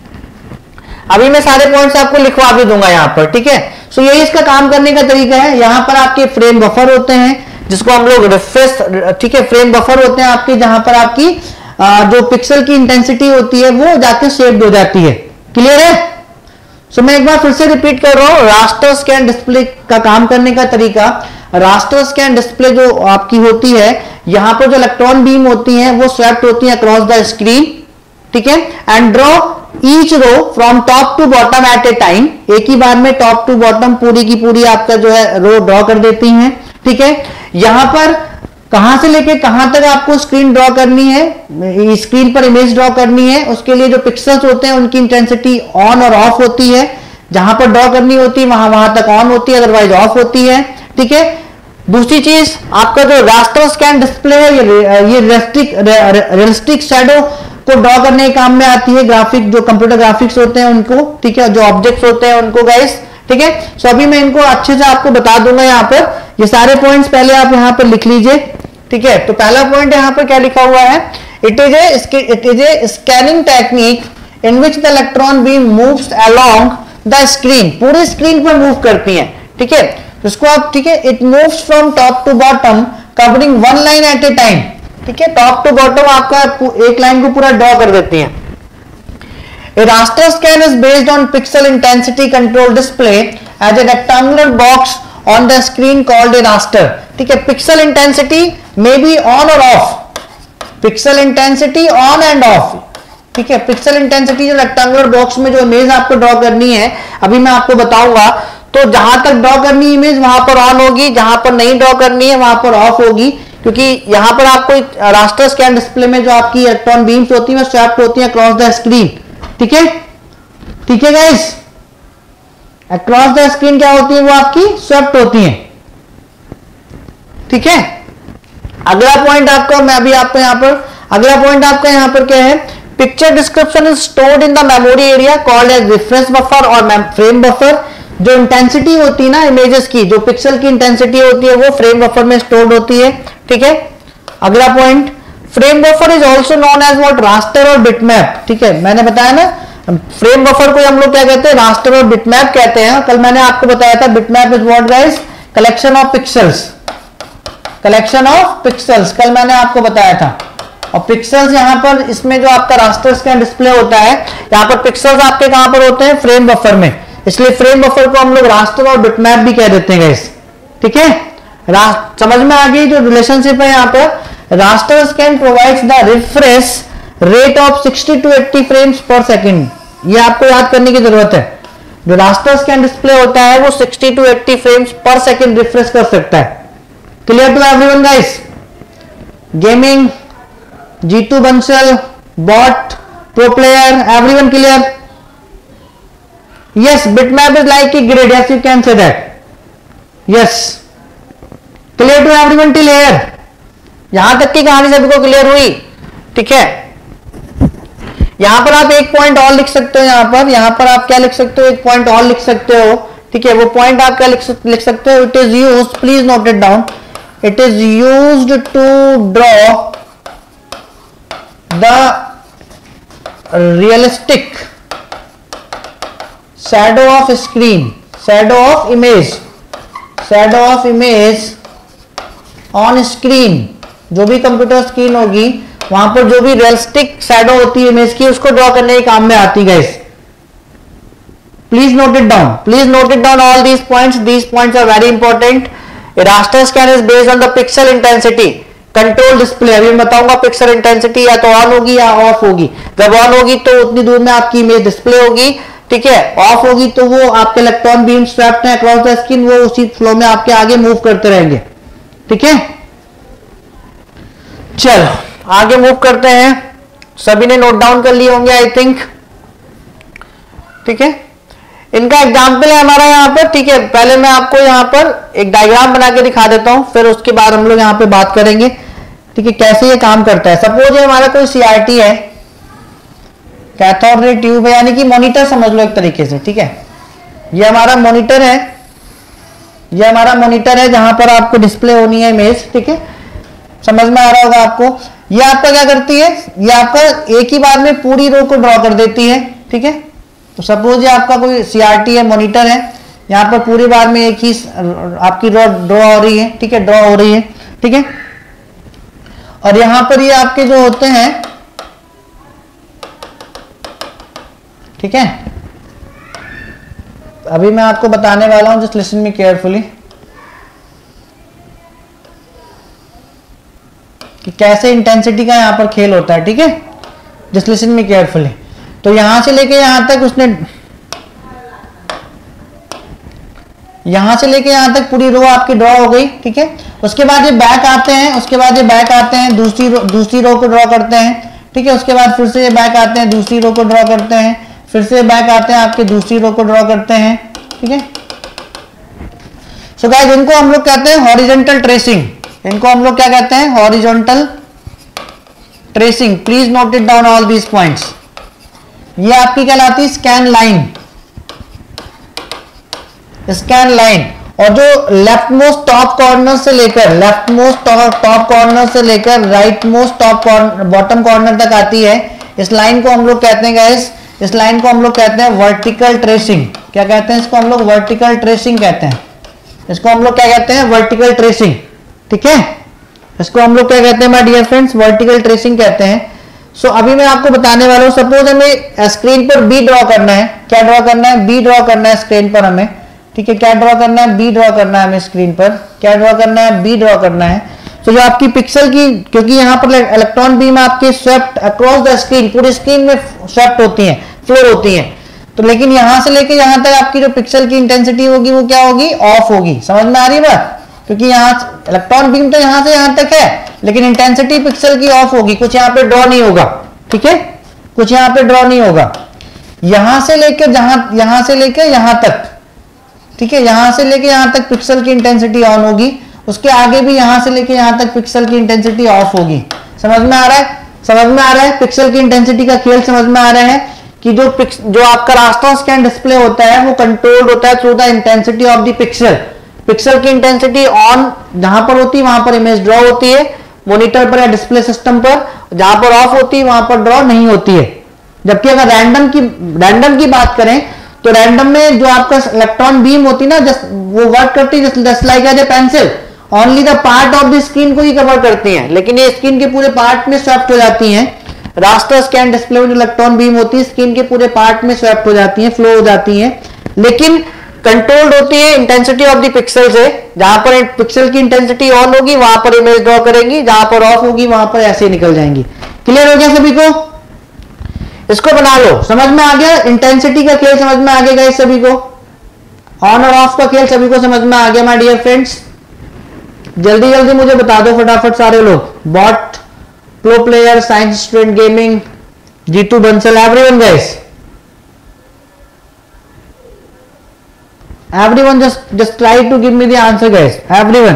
Speaker 1: अभी मैं सारे पॉइंट्स आपको लिखवा भी दूंगा यहां पर, ठीक है। सो यही इसका काम करने का तरीका है। यहां पर आपके फ्रेम बफर होते हैं जिसको हम लोग रिफ्रेश, ठीक है, फ्रेम बफर होते हैं आपके, जहां पर आपकी जो पिक्सल की इंटेंसिटी होती है वो जाके शेप्ड हो जाती है। क्लियर है? सो मैं एक बार फिर से रिपीट कर रहा हूं, रास्टर स्कैन डिस्प्ले का काम करने का तरीका। रास्टर स्कैन डिस्प्ले जो आपकी होती है, यहां पर जो इलेक्ट्रॉन बीम होती है वो स्वेप्ट होती है अक्रॉस द स्क्रीन, ठीक है, and draw each row from top to bottom at a time, एक ही बार में टॉप टू बॉटम पूरी की पूरी आपका जो है रो ड्रॉ कर देती हैं, ठीक है। यहां पर कहां से लेके कहां तक आपको स्क्रीन ड्रॉ करनी है, स्क्रीन पर इमेज ड्रॉ करनी है, उसके लिए जो पिक्सल्स होते हैं उनकी इंटेंसिटी ऑन और ऑफ होती है। जहां पर ड्रॉ करनी होती है वहां तक ऑन होती है, अदरवाइज ऑफ होती है, ठीक है। दूसरी चीज, आपका जो रास्टर स्कैन डिस्प्ले है ये रियलिस्टिक शैडो को ड्रॉ करने के काम में आती है, ग्राफिक जो कंप्यूटर ग्राफिक्स होते हैं उनको, ठीक है, जो ऑब्जेक्ट्स होते हैं उनको गाइस, ठीक है। सो अभी मैं इनको अच्छे से आपको बता दूंगा। यहाँ पर ये सारे पॉइंट्स पहले आप यहाँ पर लिख लीजिए, ठीक है। तो पहला पॉइंट यहाँ पर क्या लिखा हुआ है, it is a scanning technique in which the electron beam moves along the screen, पूरी स्क्रीन पर मूव करती है, ठीक है। इसको आप, ठीक है, it moves from top to bottom covering one line at a time, ठीक है। टॉप टू बॉटम आपका एक लाइन को पूरा ड्रॉ कर देती है। A raster scan is based on pixel intensity control display as a rectangular box on the screen called a raster, ठीक है। Pixel intensity may be on और off, pixel intensity on and off, ठीक है। Pixel intensity जो rectangular box में जो image आपको draw करनी है, अभी मैं आपको बताऊंगा, तो जहां तक ड्रॉ करनी इमेज वहां पर ऑन होगी, जहां पर नहीं ड्रॉ करनी है वहां पर ऑफ होगी, क्योंकि यहां पर आपको रास्टर स्कैन डिस्प्ले में जो आपकी इलेक्ट्रॉन बीम्स होती है स्वेप्ट होती है अक्रॉस द स्क्रीन, ठीक है, ठीक है गाइस। अक्रॉस द स्क्रीन क्या होती है, वो आपकी स्वेप्ट होती है, ठीक है। अगला पॉइंट आपका, मैं अभी आपको यहां पर अगला पॉइंट आपका यहां पर क्या है, picture description is stored in the memory area called as reference buffer और फ्रेम बफर। जो इंटेंसिटी होती है ना इमेजेस की, जो पिक्सल की इंटेंसिटी होती है वो फ्रेम बफर में स्टोर्ड होती है, ठीक है। अगला point, frame buffer is also known as what, raster और बिटमैप, ठीक है। मैंने बताया ना फ्रेम बफर को हम लोग क्या कहते हैं, रास्टर और बिटमैप कहते हैं। कल मैंने आपको बताया था bitmap is what guys, collection of pixels, collection of pixels, कल मैंने आपको बताया था। और पिक्सल्स यहां पर, इसमें जो आपका रास्टर स्कैन डिस्प्ले होता है, यहां पर पिक्सल्स आपके कहां पर होते हैं, फ्रेम बफर में, इसलिए फ्रेम बफर को हम लोग रास्टर और बिटमैप भी कह देते हैं गाइस, ठीक है। समझ में आ गई जो रिलेशनशिप है यहां पर। Raster scan provides the refresh rate of 60 to 80 frames per second, ये आपको याद करने की जरूरत है। जो रास्टर स्कैन डिस्प्ले होता है वो 60 to 80 frames per second refresh कर सकता है। Clear to everyone guys? Gaming, G2 Bansal, bot, pro player, everyone clear? Yes, bitmap is like a grid. Yes, you can say that. Yes. Clear to everyone till here? यहां तक की कहानी सभी को clear हुई, ठीक है। यहां पर आप एक पॉइंट और लिख सकते हो, यहां पर आप क्या लिख सकते हो, एक पॉइंट और लिख सकते हो, ठीक है। वो पॉइंट आप क्या लिख सकते हो, it is used, please note it down, it is used to draw the realistic shadow of screen, shadow of image, shadow of image on screen। जो भी कंप्यूटर स्क्रीन होगी वहां पर जो भी रियलिस्टिक शैडो होती है इमेज की, उसको ड्रॉ करने के काम में आती है guys. Please note it down, please note it down all these points are very important. Raster scan is based on the pixel intensity control display. अभी मैं बताऊंगा पिक्सल इंटेंसिटी या तो ऑन होगी या ऑफ होगी। जब ऑन होगी तो उतनी दूर में आपकी इमेज डिस्प्ले होगी, ठीक है। ऑफ होगी तो वो आपके इलेक्ट्रॉन बीम स्वैप्ड है अक्रॉस द स्क्रीन, वो उसी फ्लो में आपके आगे मूव करते रहेंगे, ठीक है। चलो आगे मूव करते हैं। सभी ने नोट डाउन कर लिए होंगे आई थिंक, ठीक है। इनका एग्जाम्पल है हमारा यहाँ पर, ठीक है। पहले मैं आपको यहाँ पर एक डायग्राम बना के दिखा देता हूं, फिर उसके बाद हम लोग यहाँ पे बात करेंगे, ठीक है, कैसे ये काम करता है। सपोज ये हमारा कोई CRT है, कैथोड रे ट्यूब है, यानी कि मॉनिटर समझ लो एक तरीके से, ठीक है। ये हमारा मॉनिटर है, ये हमारा मॉनिटर है जहां पर आपको डिस्प्ले होनी है इमेज, ठीक है। समझ में आ रहा होगा आपको। ये आपका क्या करती है, ये आपका एक ही बार में पूरी रो को ड्रॉ कर देती है, ठीक है। तो सपोज ये आपका कोई CRT है, मॉनिटर है, यहाँ पर पूरी बार में एक ही आपकी रो ड्रॉ हो रही है, ठीक है, ड्रॉ हो रही है, ठीक है। और यहां पर ये आपके जो होते हैं, ठीक है, अभी मैं आपको बताने वाला हूं, जस्ट लिसन मी केयरफुली कि कैसे इंटेंसिटी का यहां पर खेल होता है, ठीक है। Just listen me carefully. तो यहां से लेके यहां तक उसने, यहां से लेके यहां तक पूरी रो आपकी ड्रॉ हो गई, ठीक है। उसके बाद ये बैक आते हैं, उसके बाद ये बैक आते हैं, दूसरी रो को ड्रॉ करते हैं, ठीक है। उसके बाद फिर से ये बैक आते हैं, दूसरी रो को ड्रॉ करते हैं, फिर से बैक आते हैं, आपके दूसरी रो को ड्रॉ करते हैं, ठीक है। सो गाइस इनको हम लोग कहते हैं हॉरिजॉन्टल ट्रेसिंग, इनको हम लोग क्या कहते हैं, horizontal tracing. Please note it down all these points. ये आपकी कहलाती है स्कैन लाइन, स्कैन लाइन। और जो लेफ्ट मोस्ट टॉप कॉर्नर से लेकर, लेफ्ट मोस्ट टॉप कॉर्नर से लेकर right most top bottom corner तक आती है, इस लाइन को हम लोग कहते हैं गाइस, इस लाइन को हम लोग कहते हैं वर्टिकल ट्रेसिंग। क्या कहते हैं इसको हम लोग, वर्टिकल ट्रेसिंग कहते हैं। इसको हम लोग क्या कहते हैं, वर्टिकल ट्रेसिंग, ठीक है। इसको हम लोग क्या कहते हैं my dear friends, vertical tracing कहते हैं। सो अभी मैं आपको बताने वाला हूं, सपोज हमें स्क्रीन पर बी ड्रॉ करना है, क्या ड्रॉ करना है, बी ड्रॉ करना है स्क्रीन पर हमें, ठीक है। क्या ड्रॉ करना है, बी ड्रॉ करना है हमें स्क्रीन पर, क्या ड्रॉ करना है, बी ड्रॉ करना है। तो जो आपकी पिक्सल की, क्योंकि यहाँ पर इलेक्ट्रॉन बीम आपके स्वेप्ट अक्रॉस द स्क्रीन, पूरी स्क्रीन में स्वेप्ट होती है, फ्लो होती है, तो लेकिन यहां से लेके यहां तक आपकी जो पिक्सल की इंटेंसिटी होगी वो क्या होगी, ऑफ होगी। समझ में आ रही है बात? क्योंकि यहाँ इलेक्ट्रॉन बीम तो यहां से यहां तक है, लेकिन इंटेंसिटी पिक्सल की ऑफ होगी, कुछ यहाँ पे ड्रॉ नहीं होगा, ठीक है, कुछ यहाँ पे ड्रॉ नहीं होगा। यहां से लेकर यहां तक, ठीक है, यहां से लेकर यहां तक पिक्सल की इंटेंसिटी ऑन होगी, उसके आगे भी यहां से लेकर यहां तक पिक्सल की इंटेंसिटी ऑफ होगी। समझ में आ रहा है? समझ में आ रहा है? पिक्सल की इंटेंसिटी का खेल समझ में आ रहा है कि जो आपका रास्टर स्कैन डिस्प्ले होता है वो कंट्रोल्ड होता है through the intensity of the pixel. Pixel की इंटेंसिटी ऑन जहां पर होती है वहां पर इमेज ड्रॉ होती है मॉनिटर पर या डिस्प्ले सिस्टम पर, जहां पर ऑफ होती है वहां पर ड्रॉ नहीं होती है। जबकि अगर रैंडम की बात करें तो रैंडम में जो आपका इलेक्ट्रॉन बीम होती है ना, वो वर्क करती है just like as a pencil, only the part of the screen को ही कवर करती हैं, लेकिन ये स्क्रीन के पूरे पार्ट में स्वेप्ट हो जाती हैं। रास्टर स्कैन डिस्प्ले में जो इलेक्ट्रॉन बीम होती है स्क्रीन के पूरे पार्ट में स्वेप्ट हो जाती हैं, फ्लो हो जाती हैं, लेकिन कंट्रोल्ड होती है इंटेंसिटी ऑफ द पिक्सल से। जहां पर पिक्सल की इंटेंसिटी ऑन होगी वहां पर इमेज ड्रॉ करेंगी, जहां पर ऑफ होगी वहां पर ऐसे ही निकल जाएंगी। क्लियर हो गया सभी को? इसको बना लो, समझ में आ गया? इंटेंसिटी का खेल समझ में आ गया गाइस सभी को? ऑन और ऑफ का खेल सभी को समझ में आ गया माय डियर फ्रेंड्स? जल्दी जल्दी मुझे बता दो फटाफट सारे लोग। Bot, pro player, science student gaming, Jeetu Bansal, everyone guys, everyone just try to give me the answer guys, everyone।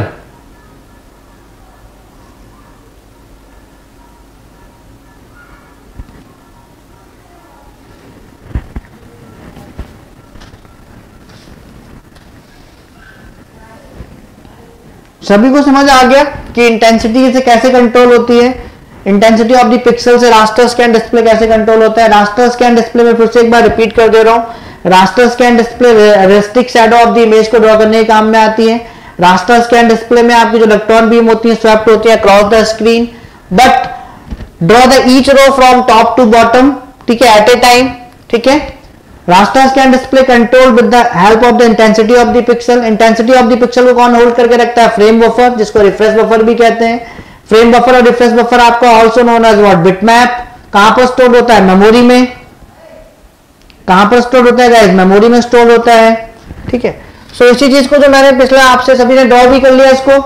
Speaker 1: सभी को समझ आ गया कि इंटेंसिटी से कैसे कंट्रोल होती है, इंटेंसिटी ऑफ द पिक्सल से रास्टर स्कैन डिस्प्ले कैसे कंट्रोल होता है। रास्टर स्कैन डिस्प्ले में फिर से एक बार रिपीट कर दे रहा हूं, raster scan display restrict shadow of the image को ड्रॉ करने के काम में आती है। रास्टर स्कैन डिस्प्ले में आपकी जो इलेक्ट्रॉन बीम होती है स्वेप्ट होती है across the screen, but draw the each row from top to bottom, ठीक है, एट ए टाइम, ठीक है। Raster scan display control with the help of the intensity of the pixel. Intensity of the pixel को कौन hold करके रखता है? Frame buffer, जिसको रिफ्रेश बफर भी कहते हैं। फ्रेम बफर और रिफ्रेश बफर आपका also known as what? Bitmap. कहां पर स्टोर होता है? मेमोरी में। कहां पर स्टोर होता है गाइस? मेमोरी में स्टोर होता है, ठीक है। सो इसी चीज को जो मैंने पिछले आपसे सभी ने ड्रॉ भी कर लिया, इसको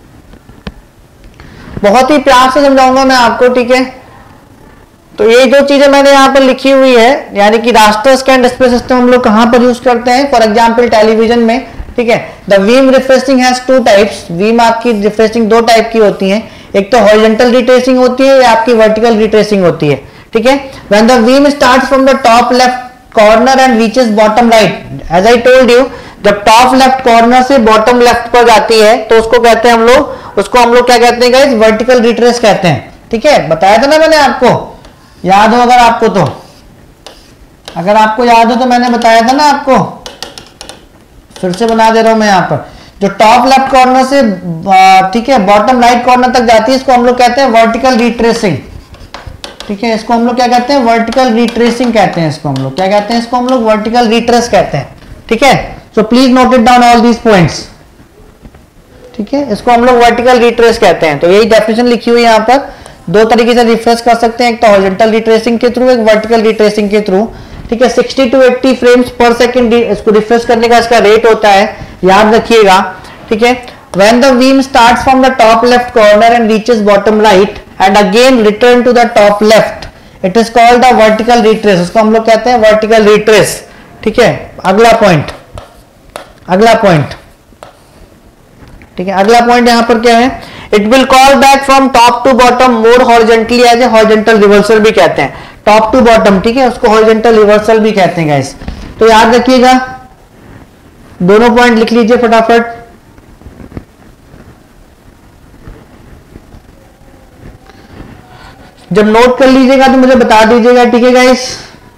Speaker 1: बहुत ही प्यार से समझाऊंगा मैं आपको, ठीक है। तो ये जो चीजें मैंने यहाँ पर लिखी हुई है, यानी कि रास्टर स्कैन डिस्प्ले सिस्टम हम लोग कहां पर यूज करते हैं? फॉर एग्जांपल टेलीविजन में, ठीक है। The beam refreshing has two types. Beam आपकी रिफ्रेशिंग दो टाइप की होती है, एक तो हॉरिजॉन्टल रिट्रेसिंग होती है या आपकी वर्टिकल रिट्रेसिंग होती है, ठीक है। When the beam starts from the top left corner and reaches bottom right, as I told you, जब टॉप लेफ्ट कॉर्नर से बॉटम लेफ्ट पर जाती है तो उसको कहते हैं हम लोग क्या कहते हैं गाइस? वर्टिकल रिट्रेस कहते हैं, ठीक है। बताया था ना मैंने आपको, याद हो अगर आपको तो, अगर आपको याद हो तो मैंने बताया था ना आपको, फिर से बना दे रहा हूं मैं यहाँ पर। जो टॉप लेफ्ट कॉर्नर से ठीक है बॉटम राइट कॉर्नर तक जाती है इसको हम लोग कहते हैं वर्टिकल रिट्रेसिंग, ठीक है। इसको हम लोग क्या कहते हैं? वर्टिकल रिट्रेसिंग कहते हैं। इसको हम लोग क्या कहते हैं? इसको हम लोग वर्टिकल रिट्रेस कहते हैं, ठीक है। So please note it down all these points, ठीक है। इसको हम लोग वर्टिकल रिट्रेस कहते हैं। तो यही डेफिनेशन लिखी हुई है यहाँ पर। दो तरीके से रिफ्रेश कर सकते हैं, एक तो हॉरिजॉन्टल रिट्रेसिंग के थ्रू, एक वर्टिकल रिट्रेसिंग के थ्रू, ठीक है। 60 to 80 फ्रेम्स पर सेकंड इसको रिफ्रेश करने का इसका रेट होता है, याद रखिएगा, ठीक है। When the beam starts from the top left corner and reaches bottom right and again return to the top left, it is called the vertical retrace। उसको हम लोग कहते हैं vertical retrace, ठीक है। अगला पॉइंट, ठीक है। अगला पॉइंट यहां पर क्या है? It will call back from top to bottom more horizontally as a horizontal reversal भी कहते हैं। टॉप टू बॉटम, ठीक है, उसको हॉरिजॉन्टल रिवर्सल भी कहते हैं गाइस। तो याद रखिएगा, दोनों पॉइंट लिख लीजिए फटाफट। जब नोट कर लीजिएगा तो मुझे बता दीजिएगा, ठीक है गाइस।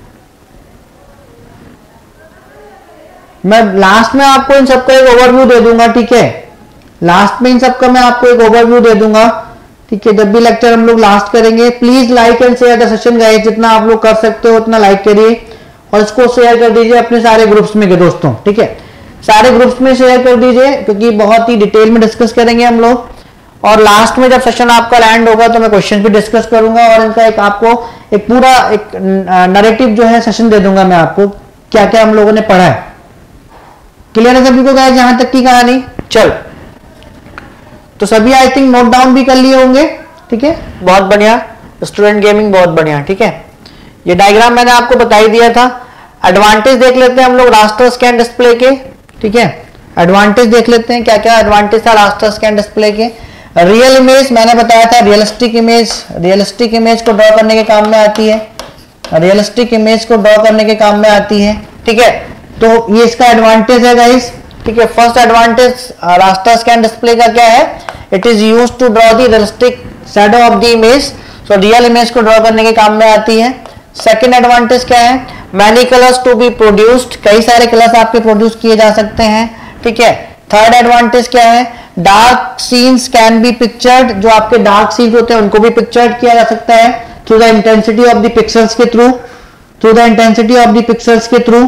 Speaker 1: मैं लास्ट में आपको इन सबका एक ओवरव्यू दे दूंगा, ठीक है। लास्ट में इन सबका मैं आपको एक ओवरव्यू दे दूंगा, ठीक है। जब भी लेक्चर हम लोग लास्ट करेंगे, please like and share the session guys. जितना आप लोग कर सकते हो उतना लाइक करिए और इसको शेयर कर दीजिए अपने सारे ग्रुप्स में के दोस्तों, ठीक है। सारे ग्रुप्स में शेयर कर दीजिए क्योंकि बहुत ही डिटेल में डिस्कस करेंगे हम लोग। और लास्ट में जब सेशन आपका लैंड होगा तो मैं क्वेश्चन भी डिस्कस करूंगा और इनका एक आपको एक पूरा एक नैरेटिव जो है सेशन दे दूंगा मैं आपको, क्या क्या हम लोगों ने पढ़ा है। क्लियर है सभी को गाइस यहां तक की कहानी? चल, तो सभी आई थिंक नोट डाउन भी कर लिए होंगे, ठीक है। बहुत बढ़िया, स्टूडेंट गेमिंग बहुत बढ़िया, ठीक है। ये डायग्राम मैंने आपको बता ही दिया था। एडवांटेज देख लेते हैं हम लोग रास्टर स्कैन डिस्प्ले के, ठीक है। एडवांटेज देख लेते हैं क्या क्या एडवांटेज था रास्टर स्कैन डिस्प्ले के। रियल इमेज मैंने बताया था, रियलिस्टिक इमेज को ड्रॉ करने के काम में आती है, रियलिस्टिक इमेज को ड्रॉ करने के काम में आती है, ठीक है। तो ये इसका एडवांटेज है गाइस, ठीक है। First advantage raster scan display का क्या है, it is used to draw the realistic shadow of the image, so real image को ड्रॉ करने के काम में आती है। सेकेंड एडवांटेज क्या है, many colours to be produced, कई सारे कलर्स आपके प्रोड्यूस किए जा सकते हैं, ठीक है। थर्ड एडवांटेज क्या है, dark scenes can be pictured, जो आपके डार्क सीन्स होते हैं उनको भी पिक्चर्ड किया जा सकता है through the intensity of the pixels के through, through the intensity of the pixels के through.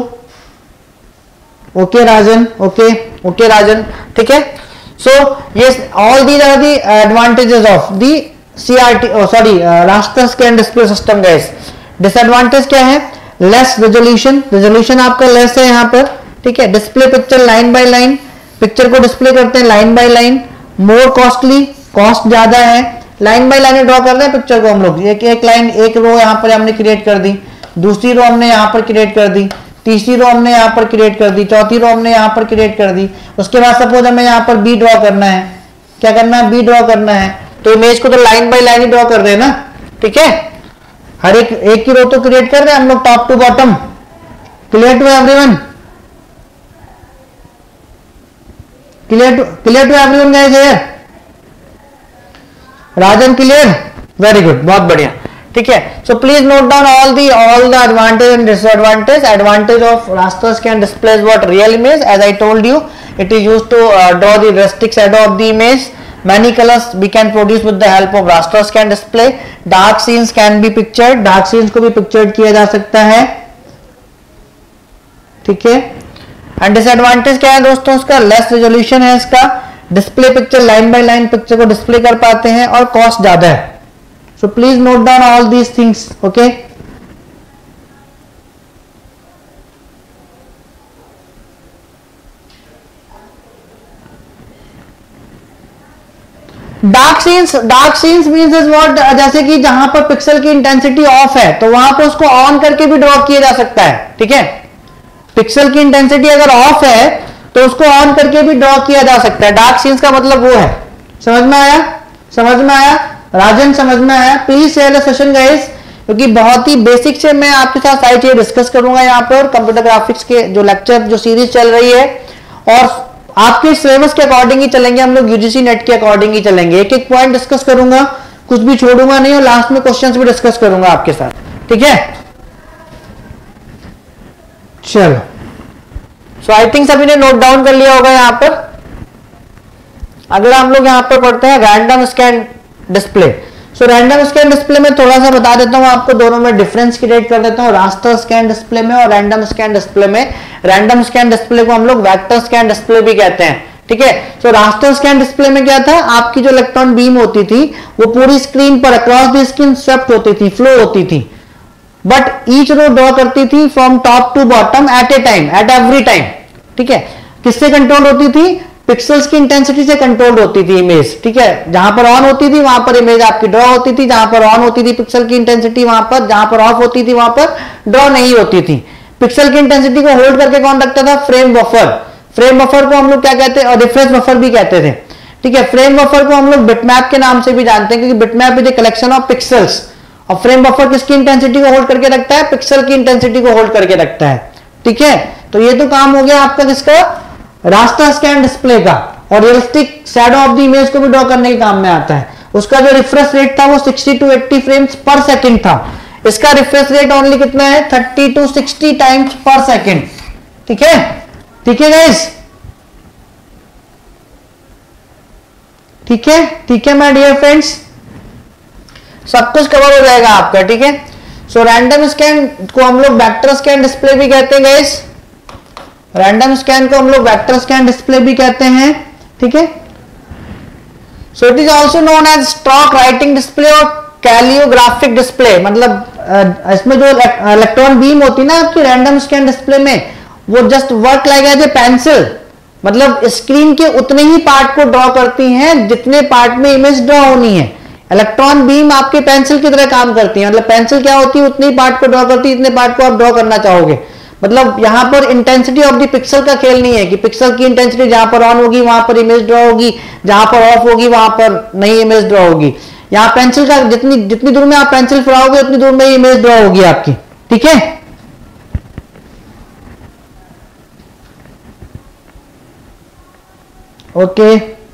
Speaker 1: Okay Rajan, okay Rajan, ठीक है। सो ये all these are the advantages of the CRT raster scan display system guys. Disadvantage क्या है, less resolution आपका less है यहाँ पर, ठीक है। Display picture line by line, picture को डिस्प्ले करते हैं line by line. More costly, cost ज्यादा है, लाइन बाय लाइन ड्रॉ कर रहे हैं पिक्चर को हम लोग, एक लाइन एक रो यहाँ पर हमने क्रिएट कर दी, दूसरी रो हमने यहाँ पर क्रिएट कर दी, तीसरी रो हमने यहाँ पर क्रिएट कर दी, चौथी रो हमने यहाँ पर क्रिएट कर दी। उसके बाद सपोज हमें यहाँ पर बी ड्रॉ करना है, क्या करना है, बी ड्रॉ करना है, तो इमेज को तो लाइन बाय लाइन ही ड्रॉ कर रहे हैं ना, ठीक है। हर एक की रो तो क्रिएट कर रहे हैं हम लोग top to bottom. Clear to everyone, clear to everyone guys here, Rajan clear, very good, बहुत बढ़िया, ठीक है। So please note down all the advantage and disadvantage. Advantage of raster scan display is what, real image, as I told you it is used to draw the realistic shadow of the image. Many colors we can produce with the help of raster scan display. Dark scenes can be pictured, dark scenes को भी pictured किया जा सकता है, ठीक है। And disadvantage क्या है दोस्तों, उसका लेस रेजोल्यूशन है, इसका display picture line by line picture को डिस्प्ले कर पाते हैं, और कॉस्ट ज्यादा है। So please note down all these things, okay. Dark scenes means is what, जैसे कि जहां पर पिक्सल की इंटेंसिटी ऑफ है तो वहां पर उसको ऑन करके भी ड्रॉ किया जा सकता है, ठीक है। पिक्सल की इंटेंसिटी अगर ऑफ है तो उसको ऑन करके भी ड्रॉ किया जा सकता है। डार्क सीन्स का मतलब वो है, समझ में आया, समझ में आया राजन, समझ में आया। Please share the session guys, क्योंकि बहुत ही बेसिक से मैं आपके साथ सारी चीजें डिस्कस करूंगा यहाँ पर। कंप्यूटर ग्राफिक्स के जो लेक्चर जो सीरीज चल रही है, और आपके सिलेबस के अकॉर्डिंग ही चलेंगे हम लोग, यूजीसी नेट के अकॉर्डिंग ही चलेंगे। एक एक पॉइंट डिस्कस करूंगा, कुछ भी छोड़ूंगा नहीं, और लास्ट में क्वेश्चंस भी डिस्कस करूंगा आपके साथ, ठीक है। चलो, सो आई थिंक सभी ने नोट डाउन कर लिया होगा यहाँ पर। अगर हम लोग यहाँ पर पढ़ते हैं random scan display. So random scan display में थोड़ा सा बता देता हूं आपको, दोनों में डिफरेंस क्रिएट कर देता हूं, रास्टर स्कैन डिस्प्ले में और रैंडम स्कैन डिस्प्ले में। रैंडम स्कैन डिस्प्ले को हम लोग वेक्टर स्कैन डिस्प्ले भी कहते हैं, ठीक है। सो रास्टर स्कैन डिस्प्ले में क्या था, आपकी जो इलेक्ट्रॉन बीम होती थी वो पूरी स्क्रीन पर अक्रॉस द स्क्रीन स्वेप्ट होती थी, फ्लो होती थी, बट ईच रो ड्रॉ करती थी from top to bottom at a time, at every time, ठीक है। किससे कंट्रोल होती थी, पिक्सल्स की इंटेंसिटी से कंट्रोल होती थी इमेज, ठीक है। जहां पर ऑन होती थी वहां पर इमेज आपकी ड्रॉ होती थी, जहां पर ऑन होती थी पिक्सल की इंटेंसिटी वहां पर, जहां पर ऑफ होती थी वहां पर ड्रॉ नहीं होती थी। पिक्सल की इंटेंसिटी को होल्ड करके कौन रखता था, फ्रेम बफर। फ्रेम बफर को हम लोग क्या कहते हैं, और रिफ्रेश बफर भी कहते थे, ठीक है। फ्रेम बफर को हम लोग बिटमैप के नाम से भी जानते हैं, क्योंकि bitmap is a collection of pixels, और फ्रेम बफर किसकी इंटेंसिटी को होल्ड करके रखता है, पिक्सल की इंटेंसिटी को होल्ड करके रखता है, ठीक है। तो ये तो काम हो गया आपका किसका, रास्टर स्कैन डिस्प्ले का। और realistic shadow of the image को भी ड्रॉ करने के काम में आता है। उसका जो रिफ्रेश रेट था वो 60 to 80 फ्रेम्स पर सेकंड था। इसका रिफ्रेश रेट ओनली कितना है, 30 to 60 टाइम्स पर सेकंड, ठीक है, ठीक है गाइस, ठीक है, ठीक है माय डियर फ्रेंड्स, सब कुछ कवर हो जाएगा आपका, ठीक है। सो रैंडम स्कैन को हम लोग वेक्टर स्कैन डिस्प्ले भी कहते हैं गाइस, रैंडम स्कैन को हम लोग वेक्टर स्कैन डिस्प्ले भी कहते हैं, ठीक है। So it is also known as stroke writing display और कैलियोग्राफिक डिस्प्ले। मतलब इसमें जो इलेक्ट्रॉन बीम होती है ना आपकी रैंडम स्कैन डिस्प्ले में, वो just work like as a pencil, मतलब स्क्रीन के उतने ही पार्ट को ड्रॉ करती हैं जितने पार्ट में इमेज ड्रॉ होनी है। इलेक्ट्रॉन बीम आपके पेंसिल की तरह काम करती है, मतलब पेंसिल क्या होती है, उतने ही पार्ट को ड्रॉ करती है, इतने पार्ट को आप ड्रॉ करना चाहोगे। मतलब यहां पर इंटेंसिटी ऑफ द पिक्सल का खेल नहीं है कि पिक्सल की इंटेंसिटी जहां पर ऑन होगी वहां पर इमेज ड्रॉ होगी, जहां पर ऑफ होगी वहां पर नई इमेज ड्रॉ होगी। यहां पेंसिल का जितनी दूर में आप पेंसिल फिराओगे उतनी दूर में इमेज ड्रॉ होगी आपकी, ठीक है। Okay,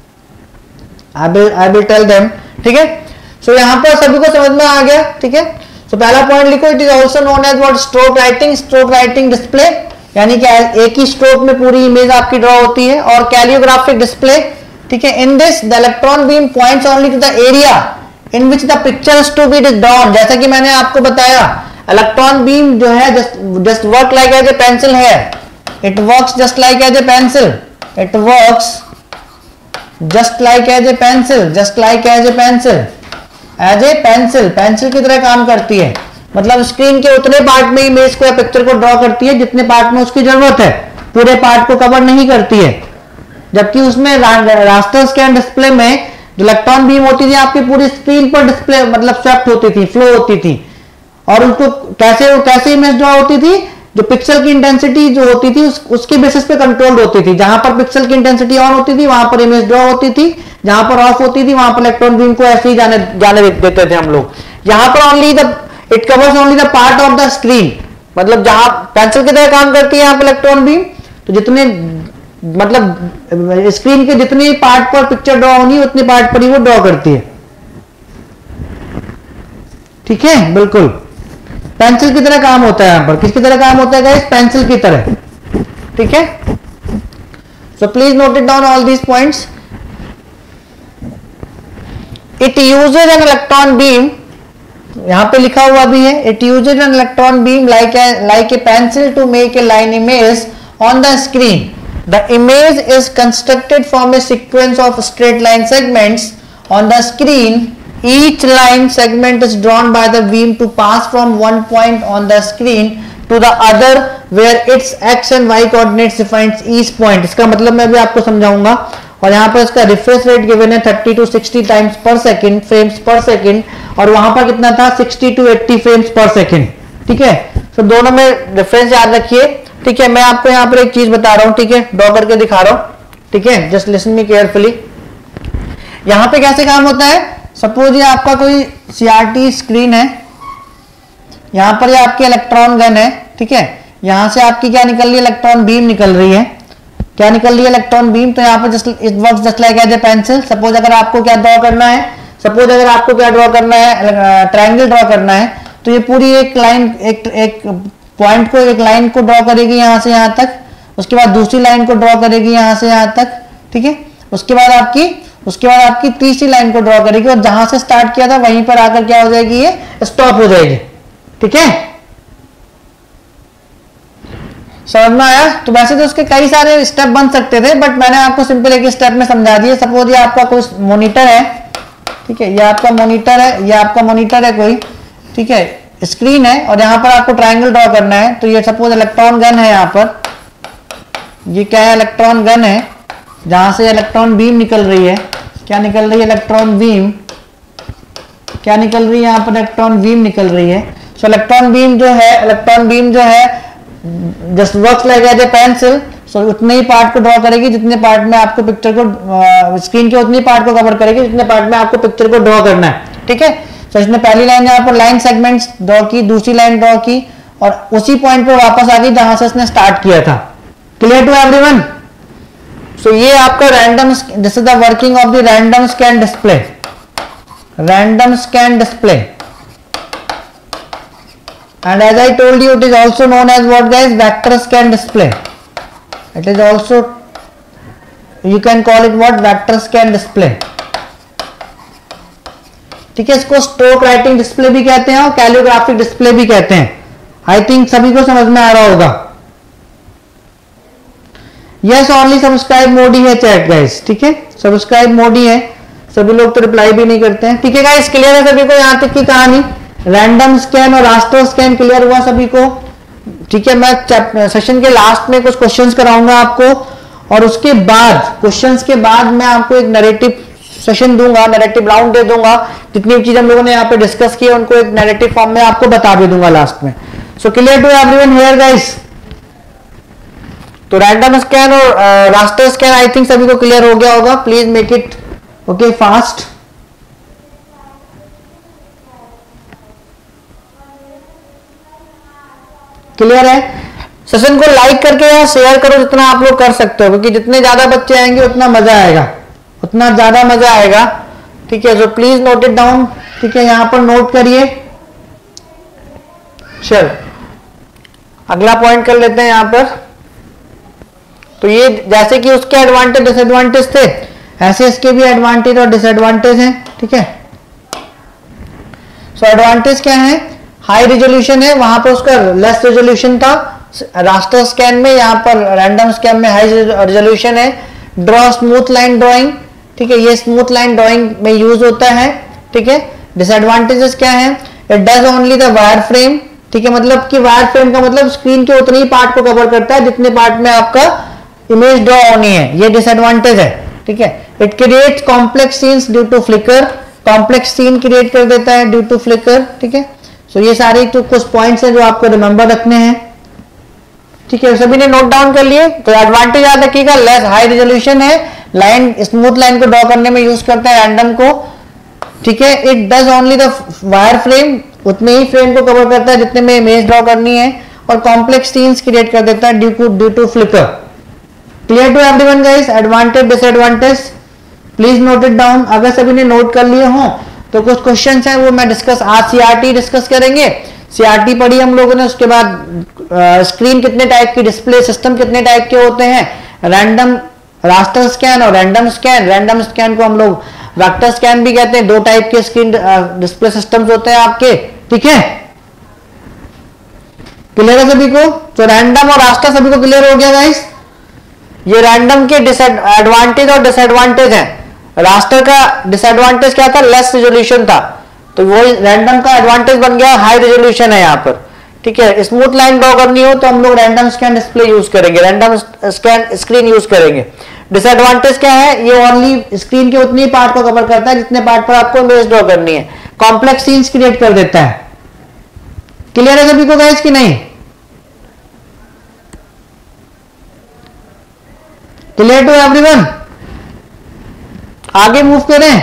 Speaker 1: I will tell them, ठीक है। सो यहां पर सभी को समझ में आ गया, ठीक है। तो पहला पॉइंट लिखो, it is also known as what, stroke writing. Stroke writing display यानी कि एक ही स्ट्रोक में पूरी इमेज आपकी ड्रॉ होती है। और कैलियोग्राफिक डिस्प्ले, ठीक है। In this the electron beam points only to the area in which the picture is to be drawn. जैसा कि मैंने आपको बताया, इलेक्ट्रॉन बीम जो है just work like as a pencil है, it works just like as a pencil, it works just like as a pencil, just like as a pencil, as a pencil, pencil की तरह काम करती है। मतलब screen के उतने पार्ट में इमेज को या पिक्चर को ड्रॉ करती है जितने पार्ट में उसकी जरूरत है, पूरे पार्ट को कवर नहीं करती है। जबकि उसमें रास्टर स्कैन डिस्प्ले में जो इलेक्ट्रॉन बीम होती थी आपकी पूरी स्क्रीन पर डिस्प्ले मतलब स्वेप्ट होती थी, फ्लो होती थी। और उनको कैसे इमेज ड्रॉ होती थी, जो पिक्सल की इंटेंसिटी जो होती थी उसके बेसिस पे कंट्रोल होती थी। जहां पर पिक्सल की इंटेंसिटी ऑन होती थी वहां पर इमेज ड्रॉ होती थी, जहां पर ऑफ होती थी वहां पर इलेक्ट्रॉन बीम को ऐसे ही जाने देते थे हम लोग। यहां पर only it covers only the part of the screen, मतलब जहां पेंसिल की तरह काम करती है यहां पर इलेक्ट्रॉन बीम, तो जितने मतलब स्क्रीन के जितने पार्ट पर पिक्चर ड्रॉ होनी उतने पार्ट पर ही वो ड्रॉ करती है, ठीक है। बिल्कुल पेंसिल की तरह काम होता है यहां पर। किसकी तरह काम होता है गाइस? पेंसिल की तरह, ठीक है। So please note it down all these points. It uses an electron beam, यहां पे लिखा हुआ भी है, it uses an electron beam like a pencil to make a line image on the screen. The image is constructed from a sequence of straight line segments on the screen. Each line segment is drawn by the beam to pass from one point on the screen to the other where its x and y coordinates defines each point। इसका मतलब मैं भी आपको समझाऊंगा। और यहाँ पर इसका रिफ्रेश रेट गिवन है 30 to 60 times per second, frames per second, और वहां पर कितना था 60 to 80 फ्रेम्स पर सेकंड, ठीक है। तो दोनों में डिफरेंस याद रखिए, ठीक है। मैं आपको यहाँ पर एक चीज बता रहा हूँ, ठीक है, ड्रॉ करके दिखा रहा हूँ, ठीक है। Just listen me carefully. यहाँ पे कैसे काम होता है, सपोज ये आपका कोई सीआरटी स्क्रीन है, यहां पर ये आपकी इलेक्ट्रॉन गन है, ठीक है। यहां से आपकी क्या निकल रही है, इलेक्ट्रॉन बीम निकल रही है। क्या निकल रही है, इलेक्ट्रॉन बीम। तो यहाँ पर just it works just like as a pencil. Suppose अगर आपको क्या ड्रॉ करना है, सपोज अगर आपको क्या ड्रॉ करना है, ट्रायंगल ड्रॉ करना है, तो ये पूरी एक लाइन एक पॉइंट को, एक लाइन को ड्रॉ करेगी यहां से यहां तक, उसके बाद दूसरी लाइन को ड्रॉ करेगी यहां से यहां तक, ठीक है। उसके बाद आपकी तीसरी लाइन को ड्रॉ करेगी और जहां से स्टार्ट किया था वहीं पर आकर क्या हो जाएगी, ये स्टॉप हो जाएगी, ठीक है। समझ में आया? तो वैसे तो उसके कई सारे स्टेप बन सकते थे, बट मैंने आपको सिंपल एक स्टेप में समझा दिया। सपोज ये आपका कोई मॉनिटर है, ठीक है, ये आपका मॉनिटर है, ये आपका मॉनिटर है कोई, ठीक है, स्क्रीन है, और यहां पर आपको ट्रायंगल ड्रॉ करना है। तो ये सपोज इलेक्ट्रॉन गन है, यहां पर ये क्या है, इलेक्ट्रॉन गन है, जहां से इलेक्ट्रॉन बीम निकल रही है। क्या निकल रही है, इलेक्ट्रॉन बीम। क्या निकल रही है, यहां पर इलेक्ट्रॉन बीम निकल रही है। सो इलेक्ट्रॉन बीम जो है just works like as a pencil. So उतने ही पार्ट को ड्रॉ करेगी जितने पार्ट में आपको पिक्चर को स्क्रीन के उतने पार्ट को कवर करेगी जितने पार्ट में आपको पिक्चर को ड्रॉ करना है, ठीक है। सो इसने पहली लाइन यहाँ पर लाइन सेगमेंट्स ड्रॉ की, दूसरी लाइन ड्रॉ की, और उसी पॉइंट पर वापस आ गई जहां से इसने स्टार्ट किया था। Clear to everyone? सो ये आपका random, this is the working of the random scan display. Random scan display, and as I told you, it is also known as what guys, vector scan display. It is also, you can call it what, vector scan display, ठीक है। इसको stroke writing display भी कहते हैं और calligraphic display भी कहते हैं। आई थिंक सभी को समझ में आ रहा होगा। यस, ओनली सब्सक्राइब मोड ही है चैट गाइस, ठीक है, सब्सक्राइब मोड ही है। सभी लोग तो रिप्लाई भी नहीं करते हैं, ठीक है गाइस। क्लियर है सभी को यहां तक की कहानी? रैंडम स्कैन और रास्टर स्कैन क्लियर हुआ सभी को, ठीक है। मैं सेशन के लास्ट में कुछ क्वेश्चंस कराऊंगा आपको, और उसके बाद क्वेश्चंस के बाद मैं आपको एक नैरेटिव सेशन दूंगा, नैरेटिव राउंड दे दूंगा। जितनी भी चीज हम लोगों ने यहाँ पे डिस्कस की है उनको एक नैरेटिव फॉर्म में आपको बता भी दूंगा लास्ट में। So clear to everyone here guys? तो रैंडम स्कैन और रास्टर स्कैन आई थिंक सभी को क्लियर हो गया होगा. Please make it okay fast. Clear है. सेशन को लाइक करके या शेयर करो जितना आप लोग कर सकते हो, क्योंकि जितने ज्यादा बच्चे आएंगे उतना मजा आएगा, उतना ज्यादा मजा आएगा. ठीक है, so please note it down. ठीक है, यहां पर नोट करिए. चल अगला पॉइंट कर लेते हैं यहां पर. तो ये जैसे कि उसके एडवांटेज डिसएडवांटेज थे, ऐसे इसके भी एडवांटेज और डिसएडवांटेज हैं. ठीक है, सो एडवांटेज क्या है? हाई रेजोल्यूशन है, वहां पर उसका लेस रेजोल्यूशन था रास्टर स्कैन में, यहां पर रैंडम स्कैन में हाई रेजोल्यूशन है. Draw smooth line drawing. ठीक है, ये स्मूथ लाइन ड्राइंग में यूज होता है. ठीक है, डिसएडवांटेजेस क्या है? It does only the wire frame. ठीक है, मतलब कि वायर फ्रेम का मतलब स्क्रीन के उतने ही पार्ट को कवर करता है जितने पार्ट में आपका इमेज ड्रॉ होनी है. ये डिसएडवांटेज है. ठीक है, it creates complex scenes due to flicker. Complex scene create कर देता है ड्यू टू फ्लिकर. ठीक है, सो ये सारे तो कुछ पॉइंट्स हैं जो आपको रिमेंबर रखने हैं. ठीक है, सभी ने नोट डाउन कर लिए. तो एडवांटेज याद रखिएगा, लेस हाई रेजोल्यूशन है, लाइन स्मूथ लाइन को ड्रॉ करने में यूज करता है रैंडम को. ठीक है, it does only the wire frame, उतने ही फ्रेम को कवर करता है जितने में इमेज ड्रॉ करनी है, और कॉम्प्लेक्स सीन्स क्रिएट कर देता है due to flicker. Clear to everyone guys? Advantage disadvantage please note it down. अगर सभी ने नोट कर लिए हो तो कुछ क्वेश्चंस हैं वो मैं डिस्कस, आज सीआरटी डिस्कस करेंगे. सीआरटी पढ़ी हम लोगों ने, उसके बाद स्क्रीन कितने टाइप की, डिस्प्ले सिस्टम कितने टाइप के होते हैं, रैंडम रास्टर स्कैन और रैंडम स्कैन. रैंडम स्कैन को हम लोग वेक्टर स्कैन भी कहते हैं. दो टाइप के स्क्रीन डिस्प्ले सिस्टम्स होते हैं आपके. ठीक है, क्लियर है सभी को? तो रैंडम और रास्टर सभी को क्लियर हो गया गाइस? ये रैंडम के एडवांटेज और डिसएडवांटेज हैं. रास्टर का डिसएडवांटेज क्या था? लेस रेजोल्यूशन था. तो वो रैंडम का एडवांटेज बन गया, हाई रेजोल्यूशन है यहाँ पर. ठीक है, स्मूथ लाइन ड्रॉ करनी हो तो हम लोग रैंडम स्कैन डिस्प्ले यूज करेंगे, रैंडम स्कैन स्क्रीन यूज करेंगे. डिसएडवांटेज क्या है? ये ओनली स्क्रीन के उतने पार्ट को कवर करता है जितने पार्ट पर आपको इमेज ड्रॉ करनी है. कॉम्प्लेक्स सीन्स क्रिएट कर देता है. क्लियर है सभी को गाइस कि नहीं? Clear to everyone? आगे मूव करें.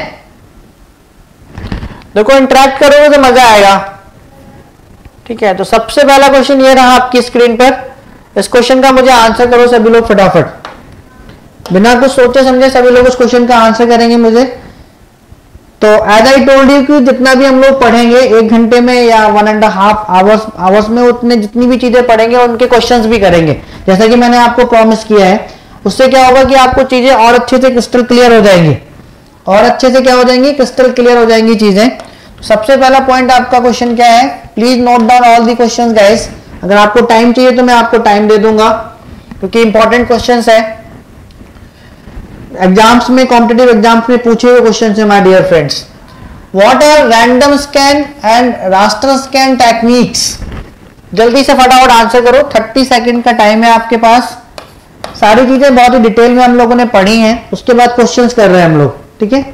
Speaker 1: देखो इंटरेक्ट करोगे तो मजा आएगा. ठीक है, तो सबसे पहला क्वेश्चन ये रहा आपकी स्क्रीन पर. इस क्वेश्चन का मुझे आंसर करो सभी लोग फटाफट, बिना कुछ सोचे समझे सभी लोग उस क्वेश्चन का आंसर करेंगे मुझे. तो एज आई टोल्ड यू कि जितना भी हम लोग पढ़ेंगे 1 घंटे में या 1.5 आवर्स में, उतने जितनी भी चीजें पढ़ेंगे उनके क्वेश्चंस भी करेंगे, जैसा कि मैंने आपको प्रॉमिस किया है. उससे क्या होगा कि आपको चीजें और अच्छे से क्रिस्टल क्लियर हो जाएंगी, और अच्छे से क्या हो जाएंगी? क्रिस्टल क्लियर हो जाएंगी चीजें. तो सबसे पहला पॉइंट आपका क्वेश्चन क्या है? Please note down all the questions guys. अगर आपको टाइम चाहिए तो मैं आपको टाइम दे दूंगा, क्योंकि इंपॉर्टेंट क्वेश्चंस है. एग्जाम्स में, कॉम्पिटिटिव एग्जाम्स में पूछे हुए क्वेश्चन है my dear friends. What are random scan and raster scan techniques? जल्दी से फटाफट आंसर करो, 30 सेकंड का टाइम है आपके पास. सारी चीजें बहुत ही डिटेल में हम लोगों ने पढ़ी हैं, उसके बाद क्वेश्चंस कर रहे हैं हम लोग. ठीक है,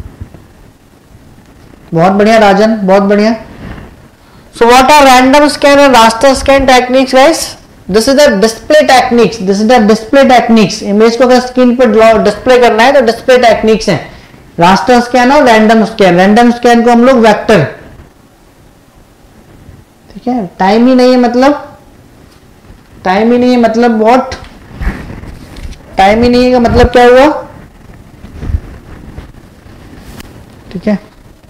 Speaker 1: बहुत बढ़िया राजन, बहुत बढ़िया. So what are random scan and raster scan techniques guys? This is the display techniques. This is the display techniques. Image को अगर स्क्रीन पर डिस्प्ले करना है तो डिस्प्ले टेक्निक्स हैं. रास्टर स्कैन और रैंडम स्कैन. रैंडम स्कैन को हम लोग वेक्टर. ठीक है, टाइम ही नहीं है मतलब, टाइम ही नहीं है मतलब व्हाट? टाइम ही नहीं है मतलब क्या हुआ? ठीक है,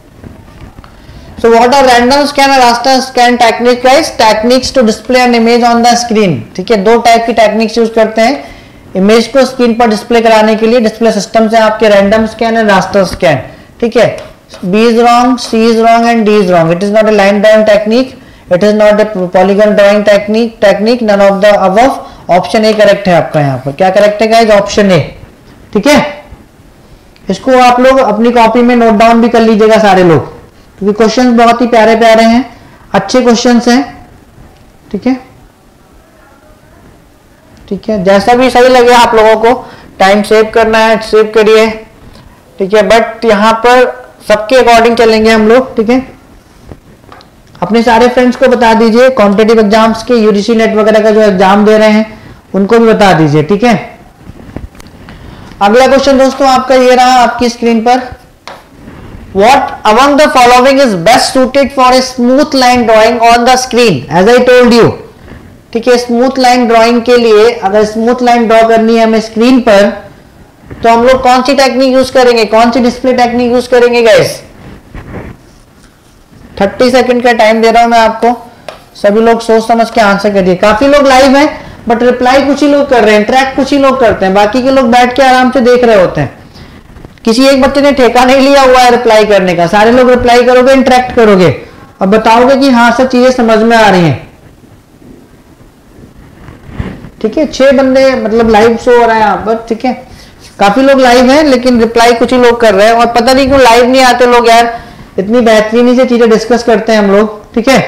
Speaker 1: so what are random scan और raster scan technique guys? techniques to display an image on the screen. ठीक है, दो टाइप की टेक्निक्स यूज करते हैं इमेज को स्क्रीन पर डिस्प्ले कराने के लिए. डिस्प्ले सिस्टम से आपके random scan and raster scan. ठीक है, B is wrong, C is wrong and D is wrong. It is not a line drawing technique. It is not a polygon drawing technique. None of the above. Option A correct है आपका. यहाँ पर क्या correct है guys? Option A. ठीक है, इसको आप लोग अपनी कॉपी में नोट डाउन भी कर लीजिएगा सारे लोग, क्योंकि क्वेश्चंस बहुत ही प्यारे प्यारे हैं, अच्छे क्वेश्चंस हैं. ठीक है, ठीक है, जैसा भी सही लगे आप लोगों को. टाइम सेव करना है सेव करिए. ठीक है, बट यहाँ पर सबके अकॉर्डिंग चलेंगे हम लोग. ठीक है, अपने सारे फ्रेंड्स को बता दीजिए कॉम्पिटिटिव एग्जाम्स के, यूजीसी नेट वगैरह का जो एग्जाम दे रहे हैं उनको भी बता दीजिए, ठीक है। अगला क्वेश्चन दोस्तों आपका ये रहा आपकी स्क्रीन पर, What among the following is best suited for a smooth line drawing on the screen? As I told you, ठीक है, स्मूथ लाइन ड्राइंग के लिए अगर स्मूथ लाइन ड्रॉ करनी है हमें स्क्रीन पर, तो हम लोग कौन सी टेक्निक यूज करेंगे, कौन सी डिस्प्ले टेक्निक यूज करेंगे गाइस? 30 सेकंड का टाइम दे रहा हूं मैं आपको, सभी लोग सोच समझ के आंसर करिए। काफी लोग लाइव हैं बट रिप्लाई कुछ ही लोग कर रहे हैं, इंटरेक्ट कुछ ही लोग करते हैं, बाकी के लोग बैठ के आराम से देख रहे होते हैं। किसी एक बच्चे ने ठेका नहीं लिया हुआ है रिप्लाई करने का, सारे लोग रिप्लाई करोगे, इंटरेक्ट करोगे और बताओगे कि हाँ सब चीजें समझ में आ रही हैं, ठीक है। 6 बंदे मतलब लाइव शो हो रहा है यहाँ पर, ठीक है। काफी लोग लाइव हैं लेकिन रिप्लाई कुछ ही लोग कर रहे हैं, और पता नहीं क्यों लाइव नहीं आते लोग यार, इतनी बेहतरीनी से चीजें डिस्कस करते हैं हम लोग, ठीक है।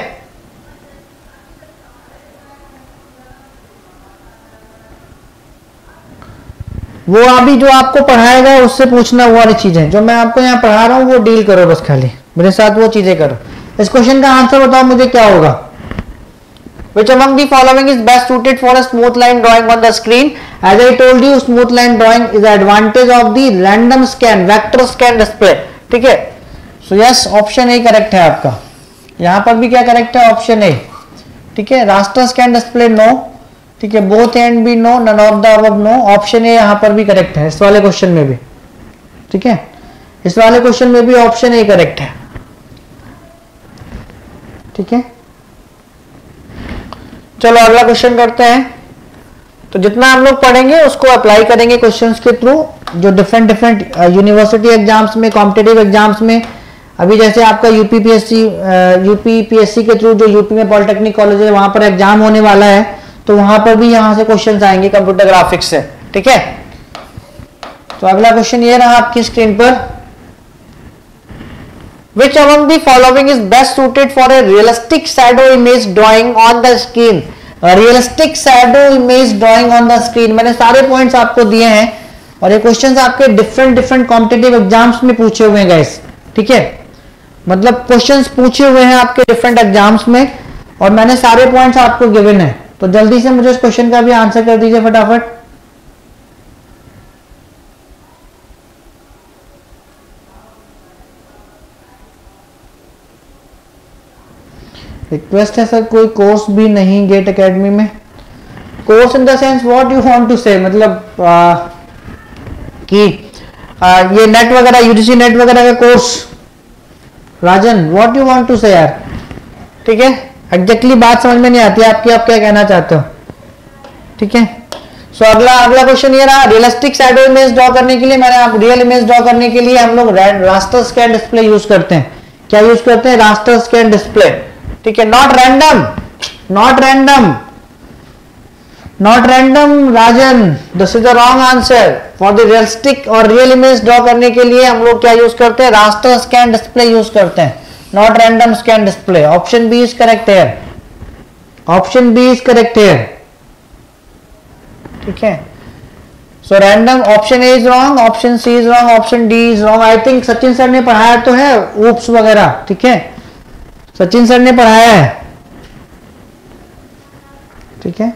Speaker 1: वो अभी जो आपको पढ़ाएगा उससे पूछना, वो वाली चीजें जो मैं आपको यहाँ पढ़ा रहा हूँ वो डील करो, बस खाली मेरे साथ वो चीजें करो। इस क्वेश्चन का आंसर बताओ मुझे क्या होगा। Which among the following is best suited for a smooth line drawing on the screen? As I told you, smooth line drawing is the advantage of the random scan, vector scan display, ठीक है। So yes, option A correct है आपका, यहाँ पर भी क्या correct है, option A, ठीक है। रास्टर स्कैन डिस्प्ले नो, ठीक है। बोथ एंड भी no, none of the above no, option A यहाँ पर भी करेक्ट है, इस वाले क्वेश्चन में भी, ठीक है। इस वाले क्वेश्चन में भी ऑप्शन ए करेक्ट है, ठीक है। चलो अगला क्वेश्चन करते हैं। तो जितना हम लोग पढ़ेंगे उसको अप्लाई करेंगे क्वेश्चंस के थ्रू, जो डिफरेंट यूनिवर्सिटी एग्जाम्स में, कॉम्पिटिटिव एग्जाम्स में, अभी जैसे आपका यूपीपीएससी के थ्रू जो यूपी में पॉलिटेक्निक कॉलेज है वहां पर एग्जाम होने वाला है, तो वहां पर भी यहां से क्वेश्चंस आएंगे कंप्यूटर ग्राफिक्स से, ठीक है। तो अगला क्वेश्चन ये रहा आपकी स्क्रीन पर, Which among the following is best suited for a realistic shadow image drawing on the screen? Realistic shadow image drawing on the screen, मैंने सारे पॉइंट्स आपको दिए हैं और ये क्वेश्चंस आपके डिफरेंट कॉम्पिटिटिव एग्जाम्स में पूछे हुए हैं गाइस, ठीक है। मतलब क्वेश्चंस पूछे हुए हैं आपके डिफरेंट एग्जाम्स में और मैंने सारे पॉइंट्स आपको गिवन है, तो जल्दी से मुझे इस क्वेश्चन का भी आंसर कर दीजिए फटाफट। रिक्वेस्ट है सर, कोई कोर्स भी नहीं गेट एकेडमी में? Course in the sense what you want to say, मतलब कि ये नेट वगैरह, यूजीसी नेट वगैरह का course? Rajan what you want to say यार, ठीक है। एग्जैक्टली बात समझ में नहीं आती आपकी, आप क्या कहना चाहते हो, ठीक है। सो अगला क्वेश्चन ये रहा, रियलिस्टिक शैडो इमेज ड्रॉ करने के लिए रियल इमेज ड्रॉ करने के लिए हम लोग रास्टर स्कैन डिस्प्ले यूज करते हैं। क्या यूज करते हैं? रास्टर स्कैन डिस्प्ले, ठीक है। Not random Rajan, this is the wrong answer. For the realistic और रियल इमेज ड्रॉ करने के लिए हम लोग क्या यूज करते हैं? रास्टर स्कैन डिस्प्ले यूज करते हैं, not random scan display. Option B is correct है, ऑप्शन बी इज करेक्ट है, ठीक है। So random, option A is wrong, option C is wrong, option D is wrong. I think Sachin sir ने पढ़ाया तो है ऊप्स वगैरह, ठीक है, सचिन सर ने पढ़ाया है, ठीक है,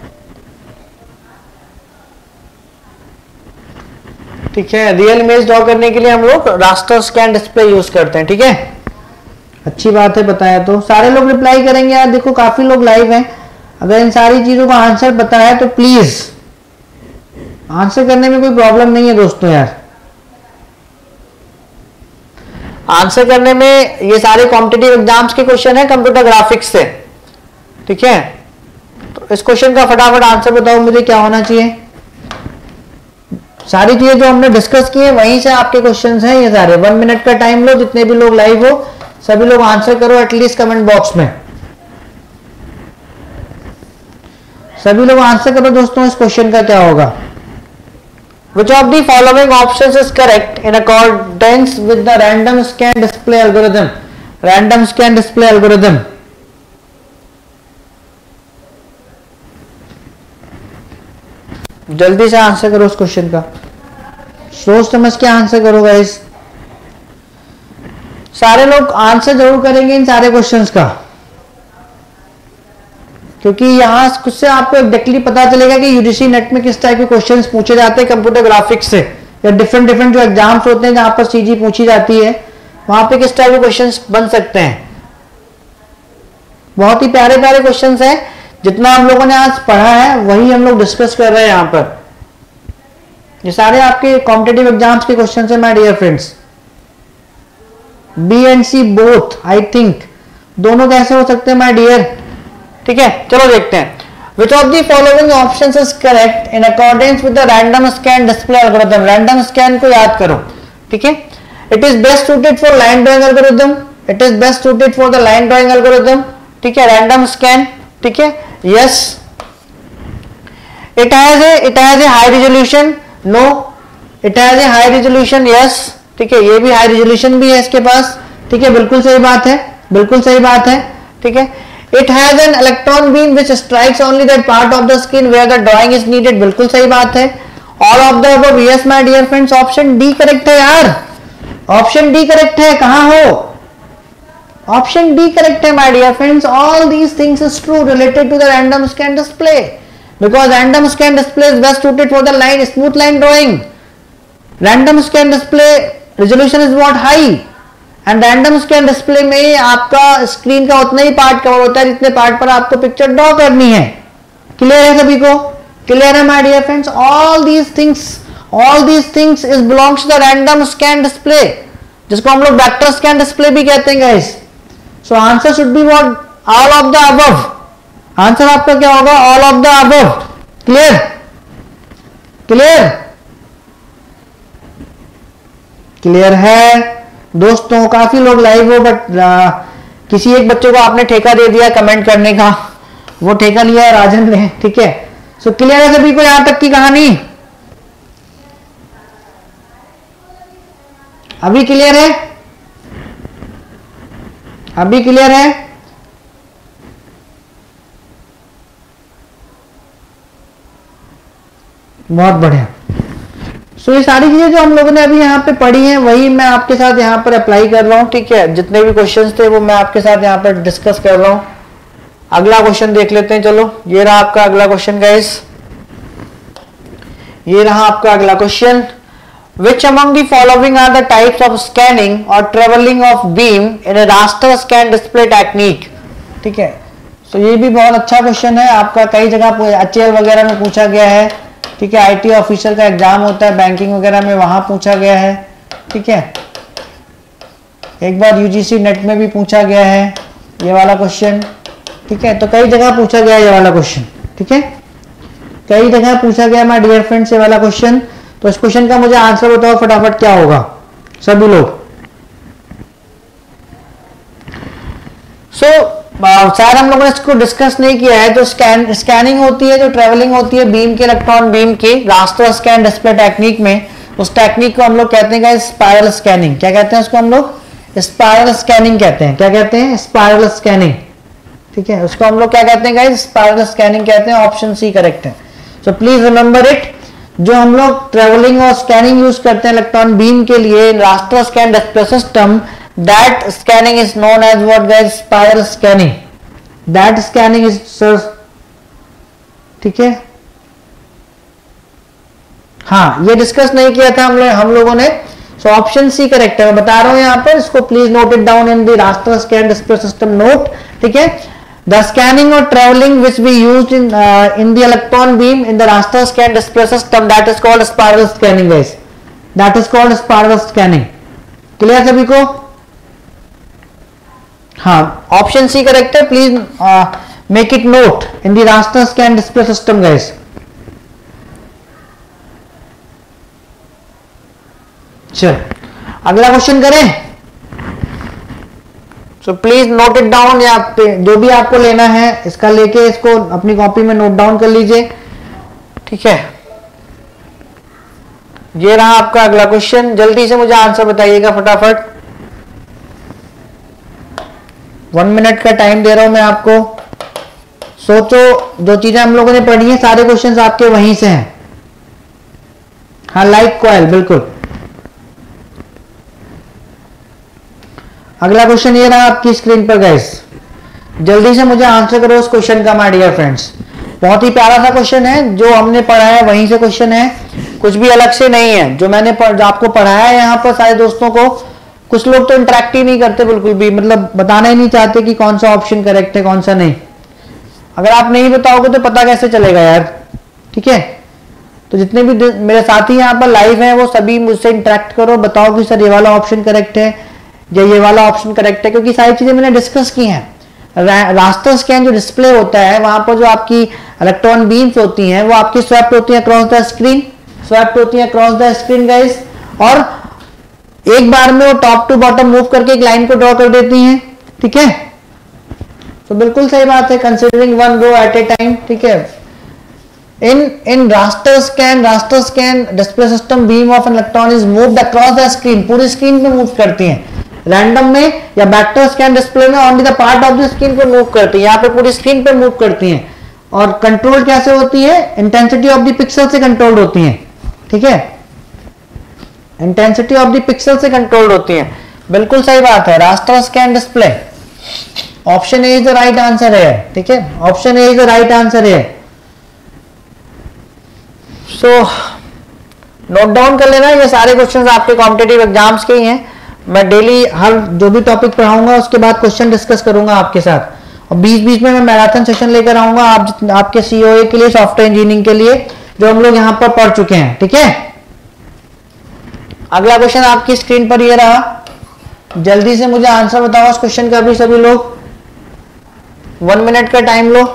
Speaker 1: ठीक है। रियल इमेज ड्रॉ करने के लिए हम लोग रास्टर स्कैन डिस्प्ले यूज करते हैं, ठीक है। अच्छी बात है, बताया तो सारे लोग रिप्लाई करेंगे यार, देखो काफी लोग लाइव हैं। अगर इन सारी चीजों का आंसर बताया तो प्लीज, आंसर करने में कोई प्रॉब्लम नहीं है दोस्तों यार, आंसर करने में। ये सारे कॉम्पिटिटिव एग्जाम्स के क्वेश्चन है कंप्यूटर ग्राफिक्स से, ठीक है। तो इस क्वेश्चन का फटाफट आंसर बताओ मुझे, क्या होना चाहिए। सारी चीजें जो हमने डिस्कस की है वहीं से आपके क्वेश्चंस हैं ये सारे। 1 मिनट का टाइम लो, जितने भी लोग लाइव हो सभी लोग आंसर करो एटलीस्ट कमेंट बॉक्स में, सभी लोग आंसर करो दोस्तों। इस क्वेश्चन का क्या होगा? Which of the following options is correct in accordance with the random scan display algorithm? Random scan display algorithm. जल्दी से आंसर करो उस क्वेश्चन का, सोच समझ के आंसर करो गाइस। सारे लोग आंसर जरूर करेंगे इन सारे क्वेश्चंस का, क्योंकि यहाँ खुद से आपको एग्जैक्टली पता चलेगा कि यूजीसी नेट में किस टाइप के क्वेश्चंस पूछे जाते हैं कंप्यूटर ग्राफिक्स से, या डिफरेंट डिफरेंट जो एग्जाम्स होते हैं जहां पर सीजी पूछी जाती है वहां पे किस टाइप के क्वेश्चंस बन सकते हैं। बहुत ही प्यारे प्यारे क्वेश्चंस हैं, जितना हम लोगों ने आज पढ़ा है वही हम लोग डिस्कस कर रहे हैं यहाँ पर। ये सारे आपके कॉम्पिटिटिव एग्जाम्स के क्वेश्चंस हैं my dear friends. B and C both I think, दोनों कैसे हो सकते हैं माय डियर। ठीक है, चलो देखते हैं। Which of the following options is correct in accordance with the random scan display algorithm? Random scan को याद करो, ठीक है। It is best suited for line drawing algorithm. It is best suited for the line drawing algorithm. ठीक है, random scan, ठीक है। Yes. It has a high resolution. No. It has a high resolution. Yes. ठीक है, ये भी high resolution भी है इसके पास, ठीक है, बिल्कुल सही बात है, बिल्कुल सही बात है, ठीक है। It has an electron beam which strikes only that part of the screen where the drawing is needed. बिल्कुल सही बात है। All of the above, yes my dear friends, option D correct है यार, ऑप्शन डी करेक्ट है। कहां हो? Option D correct है my dear friends. All these things is true related to the random scan display because random scan display is best suited for the line smooth line drawing. Random scan display resolution is what high. And random scan display में आपका screen का उतना ही part cover होता है जितने part पर आपको picture draw करनी है। क्लियर है सभी को? क्लियर है my dear friends? All these things is belongs to the random scan display, जिसको हम लोग वेक्टर स्कैन डिस्प्ले भी कहते हैं guys. So answer should be what? All of the above. Answer आपका क्या होगा? All of the above. Clear? Clear? Clear है दोस्तों? काफी लोग लाइव हो, बट किसी एक बच्चे को आपने ठेका दे दिया कमेंट करने का, वो ठेका लिया है राजन ने, ठीक है। सो क्लियर है सभी को यहां तक की कहानी? अभी क्लियर है? अभी क्लियर है? बहुत बढ़िया। सो ये सारी चीजें जो हम लोगों ने अभी यहाँ पे पढ़ी हैं वही मैं आपके साथ यहाँ पर अप्लाई कर रहा हूँ, ठीक है। जितने भी क्वेश्चंस थे वो मैं आपके साथ यहाँ पर डिस्कस कर रहा हूँ। अगला क्वेश्चन देख लेते हैं, चलो। ये रहा आपका अगला क्वेश्चन गाइस, ये रहा आपका अगला question. Which among the following are the types of scanning और travelling of beam in a raster scan display technique, ठीक है। सो ये भी बहुत अच्छा क्वेश्चन है, आपका कई जगह एचएएल वगैरह में पूछा गया है, ठीक है। आईटी ऑफिसर का एग्जाम होता है बैंकिंग वगैरह में, वहां पूछा गया है, ठीक है। एक बार यूजीसी नेट में भी पूछा गया है ये वाला क्वेश्चन, ठीक है। तो कई जगह पूछा गया ये वाला क्वेश्चन, ठीक है, कई जगह पूछा गया माय डियर फ्रेंड्स ये वाला क्वेश्चन। तो इस क्वेश्चन का मुझे आंसर बताओ फटाफट, क्या होगा सभी लोग। शायद हम लोगों ने इसको डिस्कस नहीं किया है। तो स्कैनिंग होती है, जो ट्रेवलिंग होती है बीम के, इलेक्ट्रॉन बीम के रास्टर स्कैन डिस्प्ले टेक्निक में, उस टेक्निक को हम लोग कहते हैं स्पाइरल स्कैनिंग। क्या कहते हैं उसको हम लोग? स्पाइरल स्कैनिंग कहते हैं। क्या कहते हैं? स्पाइरल स्कैनिंग, ठीक है। उसको हम लोग क्या कहते हैं गाइस? स्पाइरल स्कैनिंग कहते हैं। ऑप्शन सी करेक्ट है। सो प्लीज रिमेंबर इट, जो हम लोग ट्रेवलिंग और स्कैनिंग यूज करते हैं इलेक्ट्रॉन बीम के लिए raster scan display system, that scanning is known as what guys? Spiral scanning. That scanning is sir, ठीक है। हाँ, ये डिस्कस नहीं किया था हम लोगों ने। सो ऑप्शन सी करेक्ट है, मैं बता रहा हूं यहां पर, इसको please note it down in the raster scan display system note, ठीक है। The scanning or traveling which we used in the electron beam in the raster scan display system, that is called spiral scanning guys. That is called spiral scanning. Clear सभी को? हाँ, option C correct है। Please make it note in the raster scan display system guys. चल अगला question करें। So please note it down, या जो भी आपको लेना है इसका लेके इसको अपनी कॉपी में नोट डाउन कर लीजिए, ठीक है। ये रहा आपका अगला क्वेश्चन। जल्दी से मुझे आंसर बताइएगा फटाफट। 1 मिनट का टाइम दे रहा हूं मैं आपको। सोचो, जो चीजें हम लोगों ने पढ़ी है सारे क्वेश्चंस आपके वहीं से हैं। हाँ, लाइक कॉइल, बिल्कुल। अगला क्वेश्चन ये रहा आपकी स्क्रीन पर गाइस। जल्दी से मुझे आंसर करो उस क्वेश्चन का माय डियर फ्रेंड्स। बहुत ही प्यारा सा क्वेश्चन है, जो हमने पढ़ा है वहीं से क्वेश्चन है, कुछ भी अलग से नहीं है। जो मैंने आपको पढ़ाया है यहाँ पर सारे दोस्तों को, कुछ लोग तो इंटरेक्ट ही नहीं करते बिल्कुल भी, मतलब बताना ही नहीं चाहते कि कौन सा ऑप्शन करेक्ट है कौन सा नहीं। अगर आप नहीं बताओगे तो पता कैसे चलेगा यार, ठीक है। तो जितने भी मेरे साथी यहाँ पर लाइव हैं वो सभी मुझसे इंटरेक्ट करो, बताओ कि सर ये वाला ऑप्शन करेक्ट है या ये वाला ऑप्शन करेक्ट है, क्योंकि सारी चीजें मैंने डिस्कस की हैं। रास्टर स्कैन जो डिस्प्ले होता है वहां पर जो आपकी इलेक्ट्रॉन बीम्स होती हैं वो आपकी स्वैप्ट होती हैं अक्रॉस द स्क्रीन, स्वैप्ट होती हैं अक्रॉस द स्क्रीन गाइस, और एक बार में वो टॉप टू बॉटम मूव करके एक लाइन को ड्रॉ कर देती हैं, ठीक है। तो बिल्कुल सही बात है, considering one row at a time, ठीक है। In raster scan display system beam of an electron is moved across the screen, पूरी स्क्रीन पे मूव करती हैं। रैंडम में या वेक्टर स्कैन डिस्प्ले में only the part of the screen पे मूव करती है, यहाँ पे पूरी स्क्रीन पे मूव करती हैं। और कंट्रोल कैसे होती है, इंटेंसिटी ऑफ द पिक्सल से कंट्रोल होती है, ठीक है। इंटेंसिटी ऑफ द पिक्सल से कंट्रोल होती है, बिल्कुल सही बात है। Raster scan display, option A is the right answer है, ठीक है। Option A is the right answer है। सो नोट डाउन कर लेना, ये सारे क्वेश्चंस आपके कॉम्पिटिटिव एग्जाम्स के ही हैं। मैं डेली हर जो भी टॉपिक पढ़ाऊंगा उसके बाद क्वेश्चन डिस्कस करूंगा आपके साथ, और बीच बीच में मैं मैराथन सेशन लेकर आऊंगा आपके सीओए के लिए, सॉफ्टवेयर इंजीनियरिंग के लिए, जो हम लोग यहां पर पढ़ चुके हैं, ठीक है। अगला क्वेश्चन आपकी स्क्रीन पर ये रहा, जल्दी से मुझे आंसर बताओ इस क्वेश्चन का भी सभी लोग, 1 मिनट का टाइम लो।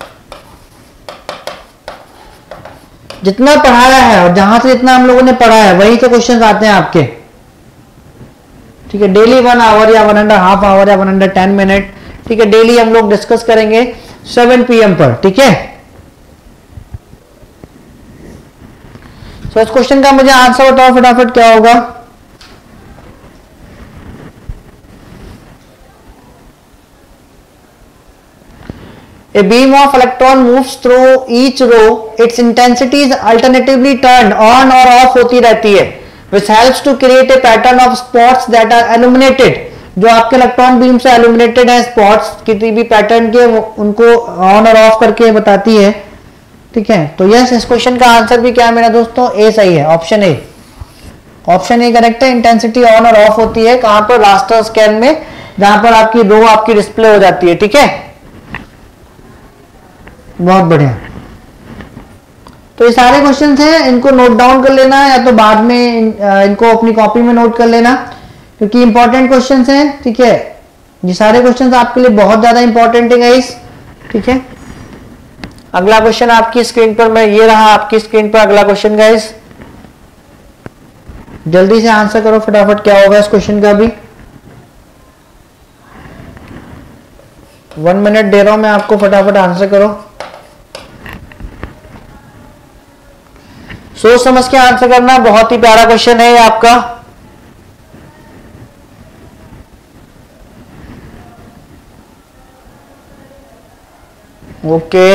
Speaker 1: जितना पढ़ाया है और जहां से जितना हम लोगों ने पढ़ा है वही से क्वेश्चन आते हैं आपके, ठीक है। डेली 1 आवर या 1.5 आवर या 110 मिनट, ठीक है, डेली हम लोग डिस्कस करेंगे 7 PM पर, ठीक है। तो इस क्वेश्चन का मुझे आंसर बताओ फटाफट, क्या होगा। A beam of electron moves through each row, its intensity is alternatively turned on or off होती रहती है, which helps to create a pattern of spots that are illuminated। जो आपके इलेक्ट्रॉन बीम से illuminated है स्पॉट्स, किसी भी pattern के उनको ऑन और ऑफ करके बताती है, ठीक है। तो यस, इस क्वेश्चन का आंसर भी क्या है मेरा दोस्तों, ए सही है, option A. Option A correct है, इंटेंसिटी ऑन और ऑफ होती है कहां पर, रास्टर स्कैन में, जहां पर आपकी रो आपकी डिस्प्ले हो जाती है, ठीक है। बहुत बढ़िया। तो ये सारे क्वेश्चंस हैं, इनको नोट डाउन कर लेना, या तो बाद में इनको अपनी कॉपी में नोट कर लेना, क्योंकि इंपॉर्टेंट क्वेश्चंस हैं, ठीक है। ये सारे क्वेश्चंस आपके लिए बहुत ज्यादा इंपॉर्टेंट है गाइस, ठीक है। अगला क्वेश्चन आपकी स्क्रीन पर, मैं ये रहा आपकी स्क्रीन पर अगला क्वेश्चन गाइस, जल्दी से आंसर करो फटाफट, क्या होगा इस क्वेश्चन का भी। 1 मिनट दे रहा हूं मैं आपको, फटाफट आंसर करो, सोच समझ के आंसर करना। बहुत ही प्यारा क्वेश्चन है ये आपका। ओके,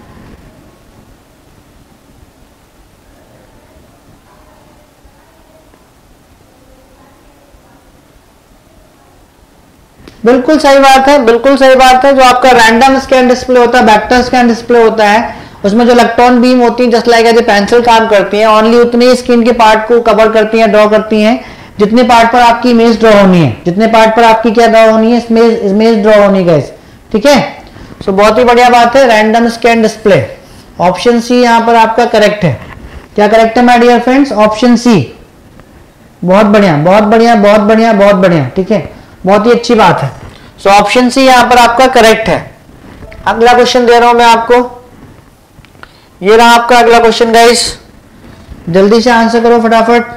Speaker 1: बिल्कुल सही बात है, बिल्कुल सही बात है। जो आपका रैंडम स्कैन डिस्प्ले होता है, वेक्टर स्कैन डिस्प्ले होता है, उसमें जो इलेक्ट्रॉन बीम होती है just like as a pencil काम करती हैं, ओनली उतनी ही स्क्रीन के पार्ट को कवर करती हैं, ड्रॉ करती हैं, जितने पार्ट पर आपकी इमेज ड्रॉ होनी है, जितने पार्ट पर आपकी क्या ड्रॉ होनी है, इमेज ड्रॉ होनी है, ठीक है। सो बहुत ही बढ़िया बात है, random scan display, option C यहाँ पर आपका करेक्ट है। क्या करेक्ट है my dear friends, option C. बहुत बढ़िया, बहुत बढ़िया, बहुत बढ़िया, बहुत बढ़िया, ठीक है, बहुत ही अच्छी बात है। सो ऑप्शन सी यहाँ पर आपका करेक्ट है। अगला क्वेश्चन दे रहा हूं मैं आपको, ये रहा आपका अगला क्वेश्चन गाइस, जल्दी से आंसर करो फटाफट।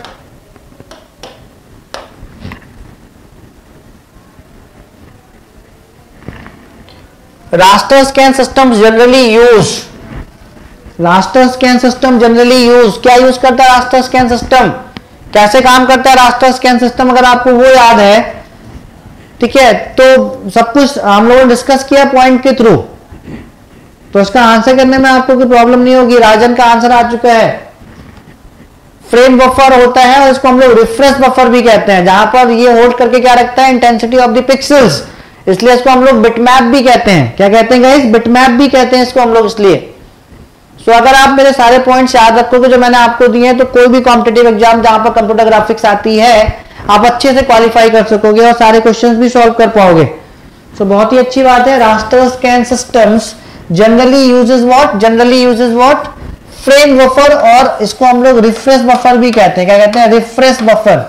Speaker 1: Raster scan system generally use, raster scan system generally use, क्या यूज करता है रास्टर स्कैन सिस्टम, कैसे काम करता है रास्टर स्कैन सिस्टम, अगर आपको वो याद है, ठीक है, तो सब कुछ हम लोगों ने डिस्कस किया पॉइंट के थ्रू, तो इसका आंसर करने में आपको कोई प्रॉब्लम नहीं होगी। राजन का आंसर आ चुका है। फ्रेम बफर होता है और इसको हम लोग रिफ्रेश बफर भी कहते हैं, जहां पर ये होल्ड करके क्या रखता है, इंटेंसिटी ऑफ द पिक्सेल्स, इसलिए इसको हम लोग बिटमैप भी कहते हैं। क्या कहते हैं गाइस? बिटमैप भी कहते हैं इसको हम लोग इसलिए। सो अगर आप मेरे सारे पॉइंट्स याद रखोगे जो मैंने आपको दिए हैं, तो कोई भी कॉम्पिटिटिव एग्जाम जहां पर कंप्यूटर ग्राफिक्स आती है आप अच्छे से क्वालिफाई कर सकोगे और सारे क्वेश्चंस भी सॉल्व कर पाओगे। सो बहुत ही अच्छी बात है। Raster scan systems generally uses what? Frame buffer, और इसको हम लोग रिफ्रेश बफर भी कहते हैं। क्या कहते हैं? रिफ्रेश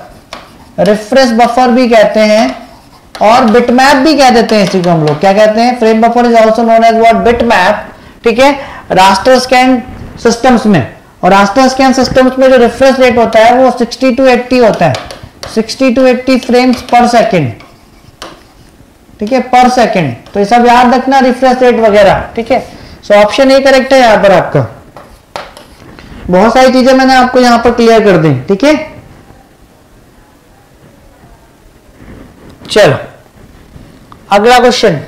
Speaker 1: बफर भी कहते हैं, और बिटमैप भी कह देते हैं इसी को हम लोग। क्या कहते हैं? Frame buffer is also known as what? Bitmap. ठीक है, रास्टर स्कैन सिस्टम्स में। और रास्टर स्कैन सिस्टम्स में जो रिफ्रेश रेट होता है वो 60 to 80 होता है, 60 to 80 फ्रेम्स पर सेकेंड। ठीक है, पर सेकेंड। तो ये सब याद रखना, रिफ्रेश रेट वगैरह। ठीक है, सो ऑप्शन ए करेक्ट है यहां पर आपका। बहुत सारी चीजें मैंने आपको यहां पर क्लियर कर दी। ठीक है, चलो अगला क्वेश्चन,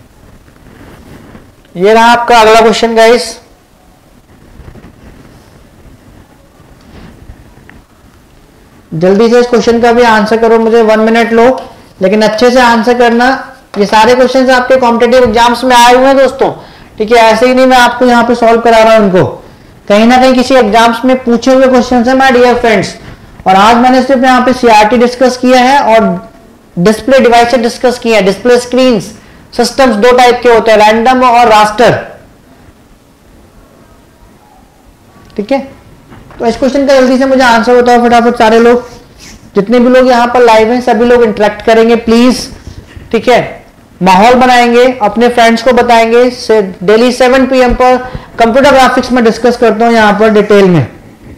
Speaker 1: ये रहा आपका अगला क्वेश्चन गाइस। जल्दी से इस क्वेश्चन का भी आंसर करो, मुझे 1 मिनट लो, लेकिन अच्छे से आंसर करना। ये सारे क्वेश्चन आपके कॉम्पिटिटिव एग्जाम्स में आए हुए हैं दोस्तों। ठीक है, ऐसे ही नहीं मैं आपको यहाँ पे सॉल्व करा रहा हूं उनको, कहीं ना कहीं किसी एग्जाम्स में पूछे हुए क्वेश्चन है माय डियर फ्रेंड्स। और आज मैंने सिर्फ यहाँ पे सीआरटी डिस्कस किया है और डिस्प्ले डिवाइस डिस्कस किया है। डिस्प्ले स्क्रीन सिस्टम्स दो टाइप के होते हैं, रैंडम और रास्टर। ठीक है, तो इस क्वेश्चन का जल्दी से मुझे आंसर बताओ फटाफट सारे लोग। जितने भी लोग यहां पर लाइव हैं सभी लोग इंटरेक्ट करेंगे प्लीज। ठीक है, माहौल बनाएंगे, अपने फ्रेंड्स को बताएंगे। डेली 7 PM पर कंप्यूटर ग्राफिक्स में डिस्कस करता हूं यहां पर डिटेल में।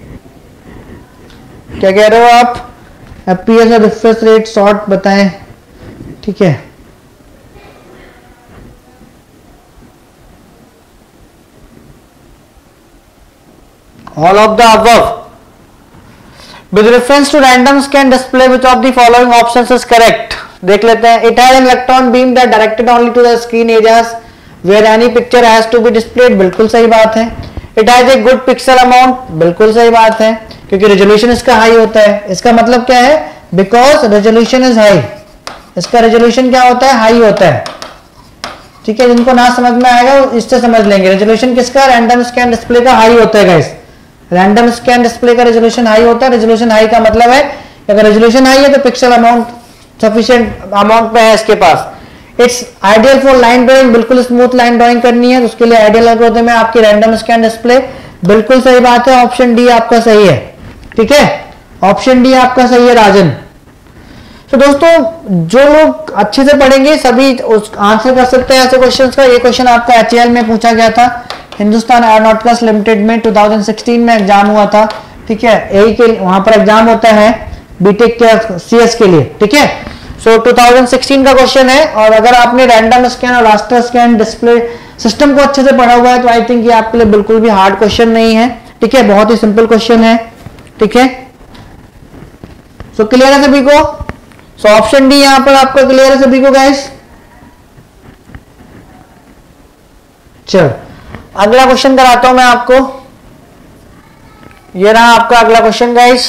Speaker 1: क्या कह रहे हो आप? FPS और रिफ्रेश रेट शॉर्ट बताएं। ठीक है, all of the above. With reference to random scan display, which of the following options is correct? देख लेते हैं। It has an electron beam that directed only to the screen areas where any picture has to be displayed. बिल्कुल सही बात है। It has a good pixel amount. बिल्कुल सही बात है, क्योंकि रेजोल्यूशन इसका हाई होता है। इसका मतलब क्या है? Because resolution is high. इसका रेजोल्यूशन क्या होता है? हाई होता है। ठीक है, जिनको ना समझ में आएगा इससे समझ लेंगे। रेजोल्यूशन किसका? रैंडम स्कैन डिस्प्ले का हाई होता है गाइस। रैंडम स्कैन डिस्प्ले का रेजोल्यूशन हाई होता है। रेजोल्यूशन हाई का मतलब है अगर रेजोल्यूशन हाई है तो पिक्सल अमाउंट सफिशिएंट अमाउंट में है इसके पास। It's ideal for line drawing, बिल्कुल स्मूथ लाइन ड्राइंग करनी है तो उसके लिए आइडियल एल्गोरिथम है आपकी रैंडम स्कैन डिस्प्ले। बिल्कुल सही बात है, ऑप्शन डी आपका सही है। ठीक है, ऑप्शन डी आपका सही है राजन। तो दोस्तों जो लोग अच्छे से पढ़ेंगे सभी उस आंसर कर सकते हैं ऐसे क्वेश्चंस का। ये क्वेश्चन आपका HAL में पूछा गया था, हिंदुस्तान एरोनॉटिकल्स लिमिटेड में 2016 में एग्जाम हुआ था। ठीक है, यही के वहां पर एग्जाम होता है बीटेक के CS के लिए। ठीक है, सो 2016 का क्वेश्चन है। और अगर आपने रैंडम स्कैन और रास्टर स्कैन डिस्प्ले सिस्टम को अच्छे से पढ़ा हुआ है तो आई थिंक ये आपके लिए बिल्कुल भी हार्ड क्वेश्चन नहीं है। ठीक है, बहुत ही सिंपल क्वेश्चन है। ठीक है, सो क्लियर है सभी को? सो ऑप्शन डी यहां पर आपका क्लियर है सभी को गाइस? चलो अगला क्वेश्चन कराता हूं मैं आपको। ये रहा आपका अगला क्वेश्चन गाइस।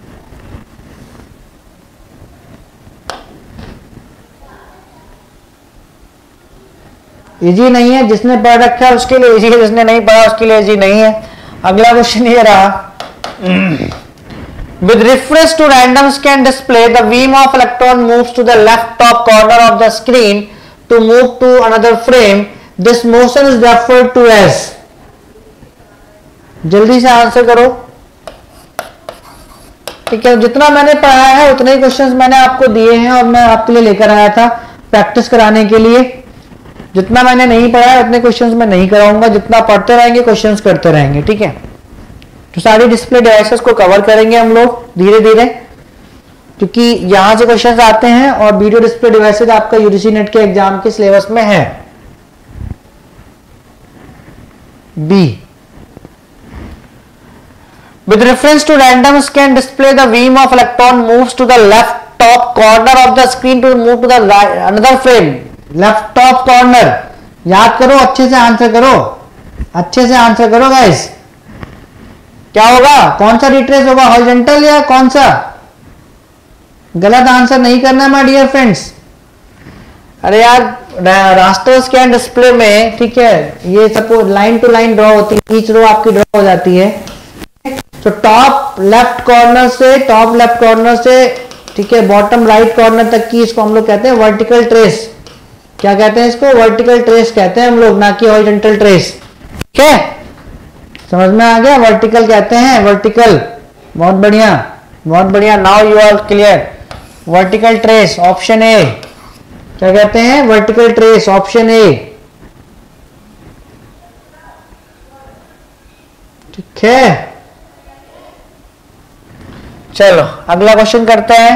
Speaker 1: इजी नहीं है, जिसने पढ़ रखा है उसके लिए इजी है, जिसने नहीं पढ़ा उसके लिए इजी नहीं है। अगला क्वेश्चन ये रहा। With reference to random scan display, the beam of electron moves to the left top corner of the screen to move to another frame. This motion is referred to as. जल्दी से answer करो। ठीक है, जितना मैंने पढ़ाया है उतने ही क्वेश्चंस मैंने आपको दिए हैं और मैं आपके लिए लेकर आया था प्रैक्टिस कराने के लिए। जितना मैंने नहीं पढ़ा है उतने क्वेश्चंस मैं नहीं कराऊंगा, जितना पढ़ते रहेंगे क्वेश्चंस करते रहेंगे। ठीक है, तो सारी डिस्प्ले डिवाइसेस को कवर करेंगे हम लोग धीरे धीरे, क्योंकि यहां से क्वेश्चंस आते हैं और वीडियो डिस्प्ले डिवाइसेस आपका यूजीसी नेट के एग्जाम के सिलेबस में है। B, with reference to random scan display, the beam of electron moves to the left top corner of the screen to move to the another frame. Left top corner, याद करो, अच्छे से answer करो, अच्छे से answer करो guys. क्या होगा? कौन सा रिट्रेस होगा? हॉरिजॉन्टल या कौन सा? गलत आंसर नहीं करना माय डियर फ्रेंड्स। अरे यार रास्टर स्कैन डिस्प्ले में, ठीक है, ये suppose line to line draw होती है, ईच रो आपकी ड्रॉ हो जाती है। तो टॉप लेफ्ट कॉर्नर से ठीक है बॉटम राइट कॉर्नर तक की, इसको हम लोग कहते हैं वर्टिकल ट्रेस। क्या कहते हैं इसको? वर्टिकल ट्रेस कहते हैं हम लोग, ना कि हॉरिजॉन्टल ट्रेस। ठीक है, समझ में आ गया? वर्टिकल कहते हैं, वर्टिकल। बहुत बढ़िया, बहुत बढ़िया। Now you are clear. Vertical trace, option A. क्या कहते हैं? Vertical trace, option A. ठीक है, चलो अगला क्वेश्चन करते हैं।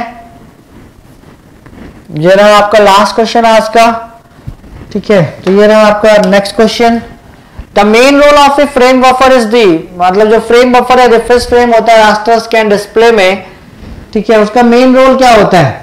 Speaker 1: ये रहा आपका लास्ट क्वेश्चन आज का। ठीक है, तो ये रहा आपका next question. The main role of a frame buffer is the, मतलब जो फ्रेम बफर है, रेफरेंस फ्रेम होता है रास्टर स्कैन डिस्प्ले में, ठीक है, उसका मेन रोल क्या होता है?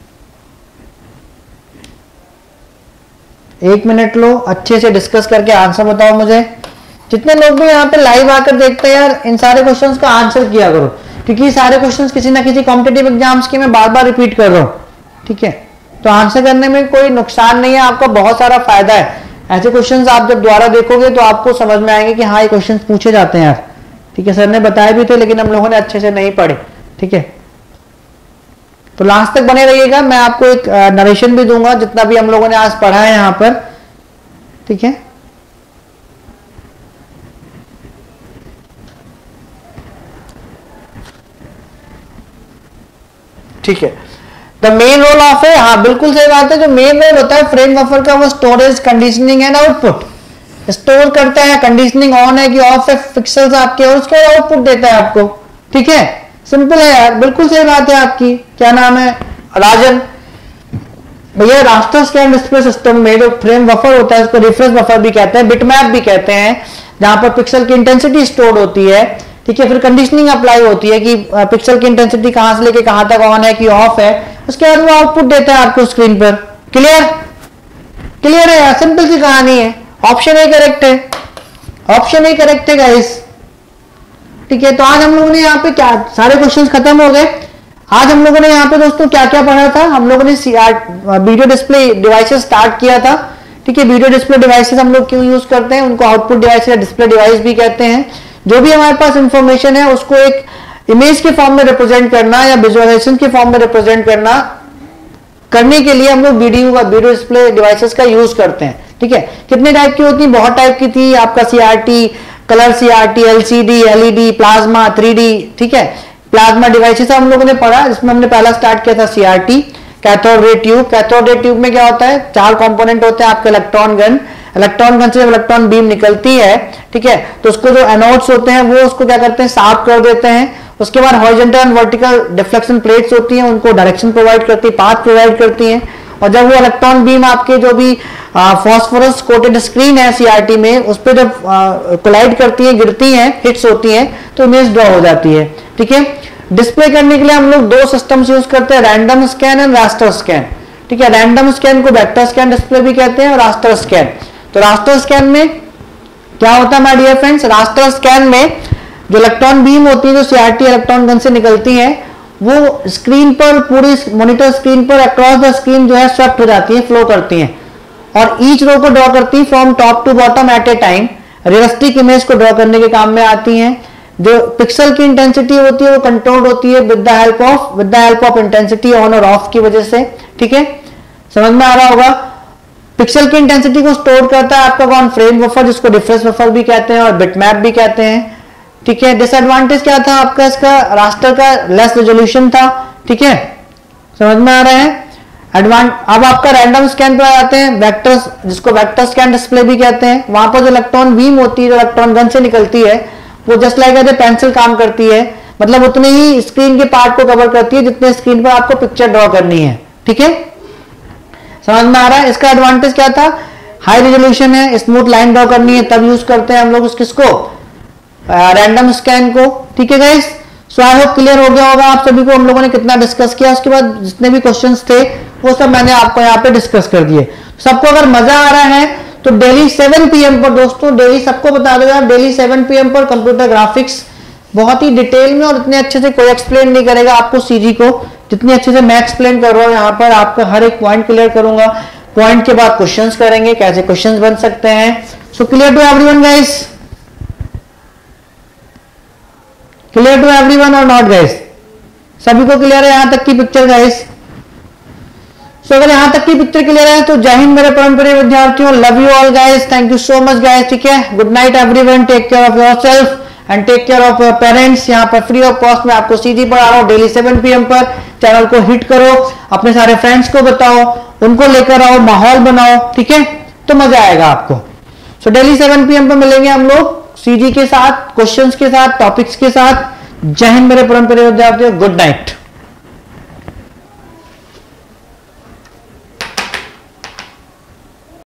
Speaker 1: 1 मिनट लो, अच्छे से डिस्कस करके आंसर बताओ मुझे। जितने लोग भी यहाँ पे लाइव आकर देखते हैं यार, इन सारे क्वेश्चंस का आंसर किया करो, क्योंकि सारे क्वेश्चंस किसी ना किसी कॉम्पिटिटिव एग्जाम्स के मैं बार बार रिपीट कर रहा हूँ। ठीक है, तो आंसर करने में कोई नुकसान नहीं है, आपका बहुत सारा फायदा है। ऐसे क्वेश्चंस आप जब दोबारा देखोगे तो आपको समझ में आएंगे कि हाँ ये क्वेश्चंस पूछे जाते हैं यार। ठीक है, सर ने बताए भी थे लेकिन हम लोगों ने अच्छे से नहीं पढ़े। ठीक है, तो लास्ट तक बने रहिएगा, मैं आपको एक नरेशन भी दूंगा जितना भी हम लोगों ने आज पढ़ा है यहाँ पर। ठीक है, ठीक है। द मेन रोल ऑफ है, हाँ बिल्कुल सही बात है, जो मेन रोल होता है फ्रेम बफर का वो storage, conditioning and output. Store करता है, कंडीशनिंग ऑन है कि ऑफ है, पिक्सल्स आपके, और उसके आउटपुट देता है आपको। ठीक है, सिंपल है यार, बिल्कुल सही बात है आपकी। क्या नाम है? राजन। भैया रास्टर स्कैन डिस्प्ले सिस्टम में जो फ्रेम बफर होता है उसको रिफरेंस बफर भी कहते हैं, बिटमैप भी कहते हैं, जहां पर पिक्सल की इंटेंसिटी स्टोर होती है। ठीक है, फिर कंडीशनिंग अप्लाई होती है कि पिक्सल की इंटेंसिटी कहां से लेके कहां तक ऑन है कि ऑफ है, उसके बाद वो आउटपुट देता है आपको स्क्रीन पर। क्लियर? क्लियर है यार, सिंपल सी कहानी है। ऑप्शन ए करेक्ट है, ऑप्शन ए करेक्ट है गाइस। ठीक है, तो आज हम लोगों ने यहाँ पे क्या सारे क्वेश्चंस खत्म हो गए। आज हम लोगों ने यहाँ पे दोस्तों क्या क्या पढ़ा था? हम लोगों ने वीडियो डिस्प्ले डिवाइसेस स्टार्ट किया था। ठीक है, वीडियो डिस्प्ले डिवाइसेस हम लोग क्यों यूज करते हैं, उनको आउटपुट डिवाइस या डिस्प्ले डिवाइस भी कहते हैं। जो भी हमारे पास इंफॉर्मेशन है उसको एक इमेज के फॉर्म में रिप्रेजेंट करना या विजुअलाइजेशन के फॉर्म में रिप्रेजेंट करने के लिए हम लोग वीडियो डिस्प्ले डिवाइसेस का यूज करते हैं। ठीक है, कितने टाइप की होती है? बहुत टाइप की थी। आपका CRT, colour CRT, LCD, LED, plasma, 3D। ठीक है, प्लाज्मा डिवाइसेस हम लोगों ने पढ़ा, इसमें हमने पहला स्टार्ट किया था CRT, cathode ray tube. Cathode ray tube में क्या होता है? 4 कंपोनेंट होते हैं आपके। इलेक्ट्रॉन गन, इलेक्ट्रॉन गन से जब इलेक्ट्रॉन बीम निकलती है, ठीक है, तो उसको जो एनोड्स होते हैं वो उसको क्या करते हैं? साफ कर देते हैं। उसके बाद horizontal and vertical deflection plates होती हैं, उनको डायरेक्शन प्रोवाइड करती है, पाथ प्रोवाइड करती हैं। और जब वो इलेक्ट्रॉन बीम आपके जो भी फॉस्फोरस कोटेड स्क्रीन है सीआरटी में, उस पर जब कोलाइड करती है, गिरती हैं, हिट्स होती हैं, तो इमेज ड्रॉ हो जाती है। ठीक है, डिस्प्ले करने के लिए हम लोग 2 सिस्टम्स यूज करते हैं, random scan and raster scan. ठीक है, रैंडम स्कैन को वेक्टर स्कैन डिस्प्ले भी कहते हैं और रास्टर स्कैन। तो रास्टर स्कैन में क्या होता है my dear friends? Raster scan में जो इलेक्ट्रॉन बीम होती है, जो सीआरटी इलेक्ट्रॉन गन से निकलती है, वो स्क्रीन पर, पूरी मॉनिटर स्क्रीन पर अक्रॉस द स्क्रीन जो है स्वेप्ट हो जाती है, फ्लो करती हैं, और ईच रो को ड्रॉ करती है from top to bottom at a time. Realistic image को ड्रॉ करने के काम में आती हैं। जो पिक्सल की इंटेंसिटी होती है वो कंट्रोल्ड होती है with the help of intensity on और ऑफ की वजह से। ठीक है, समझ में आ रहा होगा? पिक्सल की इंटेंसिटी को स्टोर करता है आपका कौन? फ्रेम बफर, जिसको डिफरेंस बफर भी कहते हैं और बिटमैप भी कहते हैं। ठीक है, डिसएडवांटेज क्या था आपका? इसका रास्टर का लेस रेजोल्यूशन था। ठीक है, समझ में आ रहा है? अब आपका रैंडम स्कैन पर आ जाते हैं, वेक्टर्स, जिसको वेक्टर स्कैन डिस्प्ले भी कहते हैं। वहां पर जो इलेक्ट्रॉन बीम होती है, जो इलेक्ट्रॉन गन से निकलती है, वो just like as a pencil काम करती है, मतलब उतने ही स्क्रीन के पार्ट को कवर करती है जितने स्क्रीन पर आपको पिक्चर ड्रॉ करनी है। ठीक है, समझ में आ रहा है? इसका एडवांटेज क्या था? हाई रेजोल्यूशन है, स्मूथ लाइन ड्रॉ करनी है तब यूज करते हैं हम लोग किसको? रैंडम स्कैन को। ठीक है guys, so I hope clear हो गया होगा आप सभी को। हम लोगों ने कितना डिस्कस किया, उसके बाद जितने भी क्वेश्चंस थे वो सब मैंने आपको यहाँ पे डिस्कस कर दिए। सबको अगर मजा आ रहा है तो डेली 7 PM पर दोस्तों, डेली सबको बता दो यार, डेली 7 PM पर कंप्यूटर ग्राफिक्स बहुत ही डिटेल में और इतने अच्छे से कोई एक्सप्लेन नहीं करेगा आपको सीजी को, जितनी अच्छे से मैं एक्सप्लेन कर रहा हूँ यहाँ पर। आपका हर एक पॉइंट क्लियर करूंगा, पॉइंट के बाद क्वेश्चंस करेंगे, कैसे क्वेश्चंस बन सकते हैं। So clear to everyone guys? Clear to everyone और नॉट गाइस? सभी को क्लियर है यहां तक की पिक्चर गाइस? सो अगर यहां तक की पिक्चर क्लियर है तो जय हिंद मेरे परम प्रिय विद्यार्थियों, love you all guys, thank you so much guys, ठीक है। Good night everyone, take care of yourself and take care of your parents. यहाँ पर फ्री ऑफ कॉस्ट में आपको सीजी पढ़ा रहा हूँ डेली 7 PM पर। चैनल को हिट करो, अपने सारे फ्रेंड्स को बताओ, उनको लेकर आओ, माहौल बनाओ, ठीक है, तो मजा आएगा आपको। सो डेली 7 PM पर मिलेंगे हम लोग सीजी के साथ, क्वेश्चंस के साथ, टॉपिक्स के साथ। जय हिंद मेरे परम प्रिय विद्यार्थियों, गुड नाइट।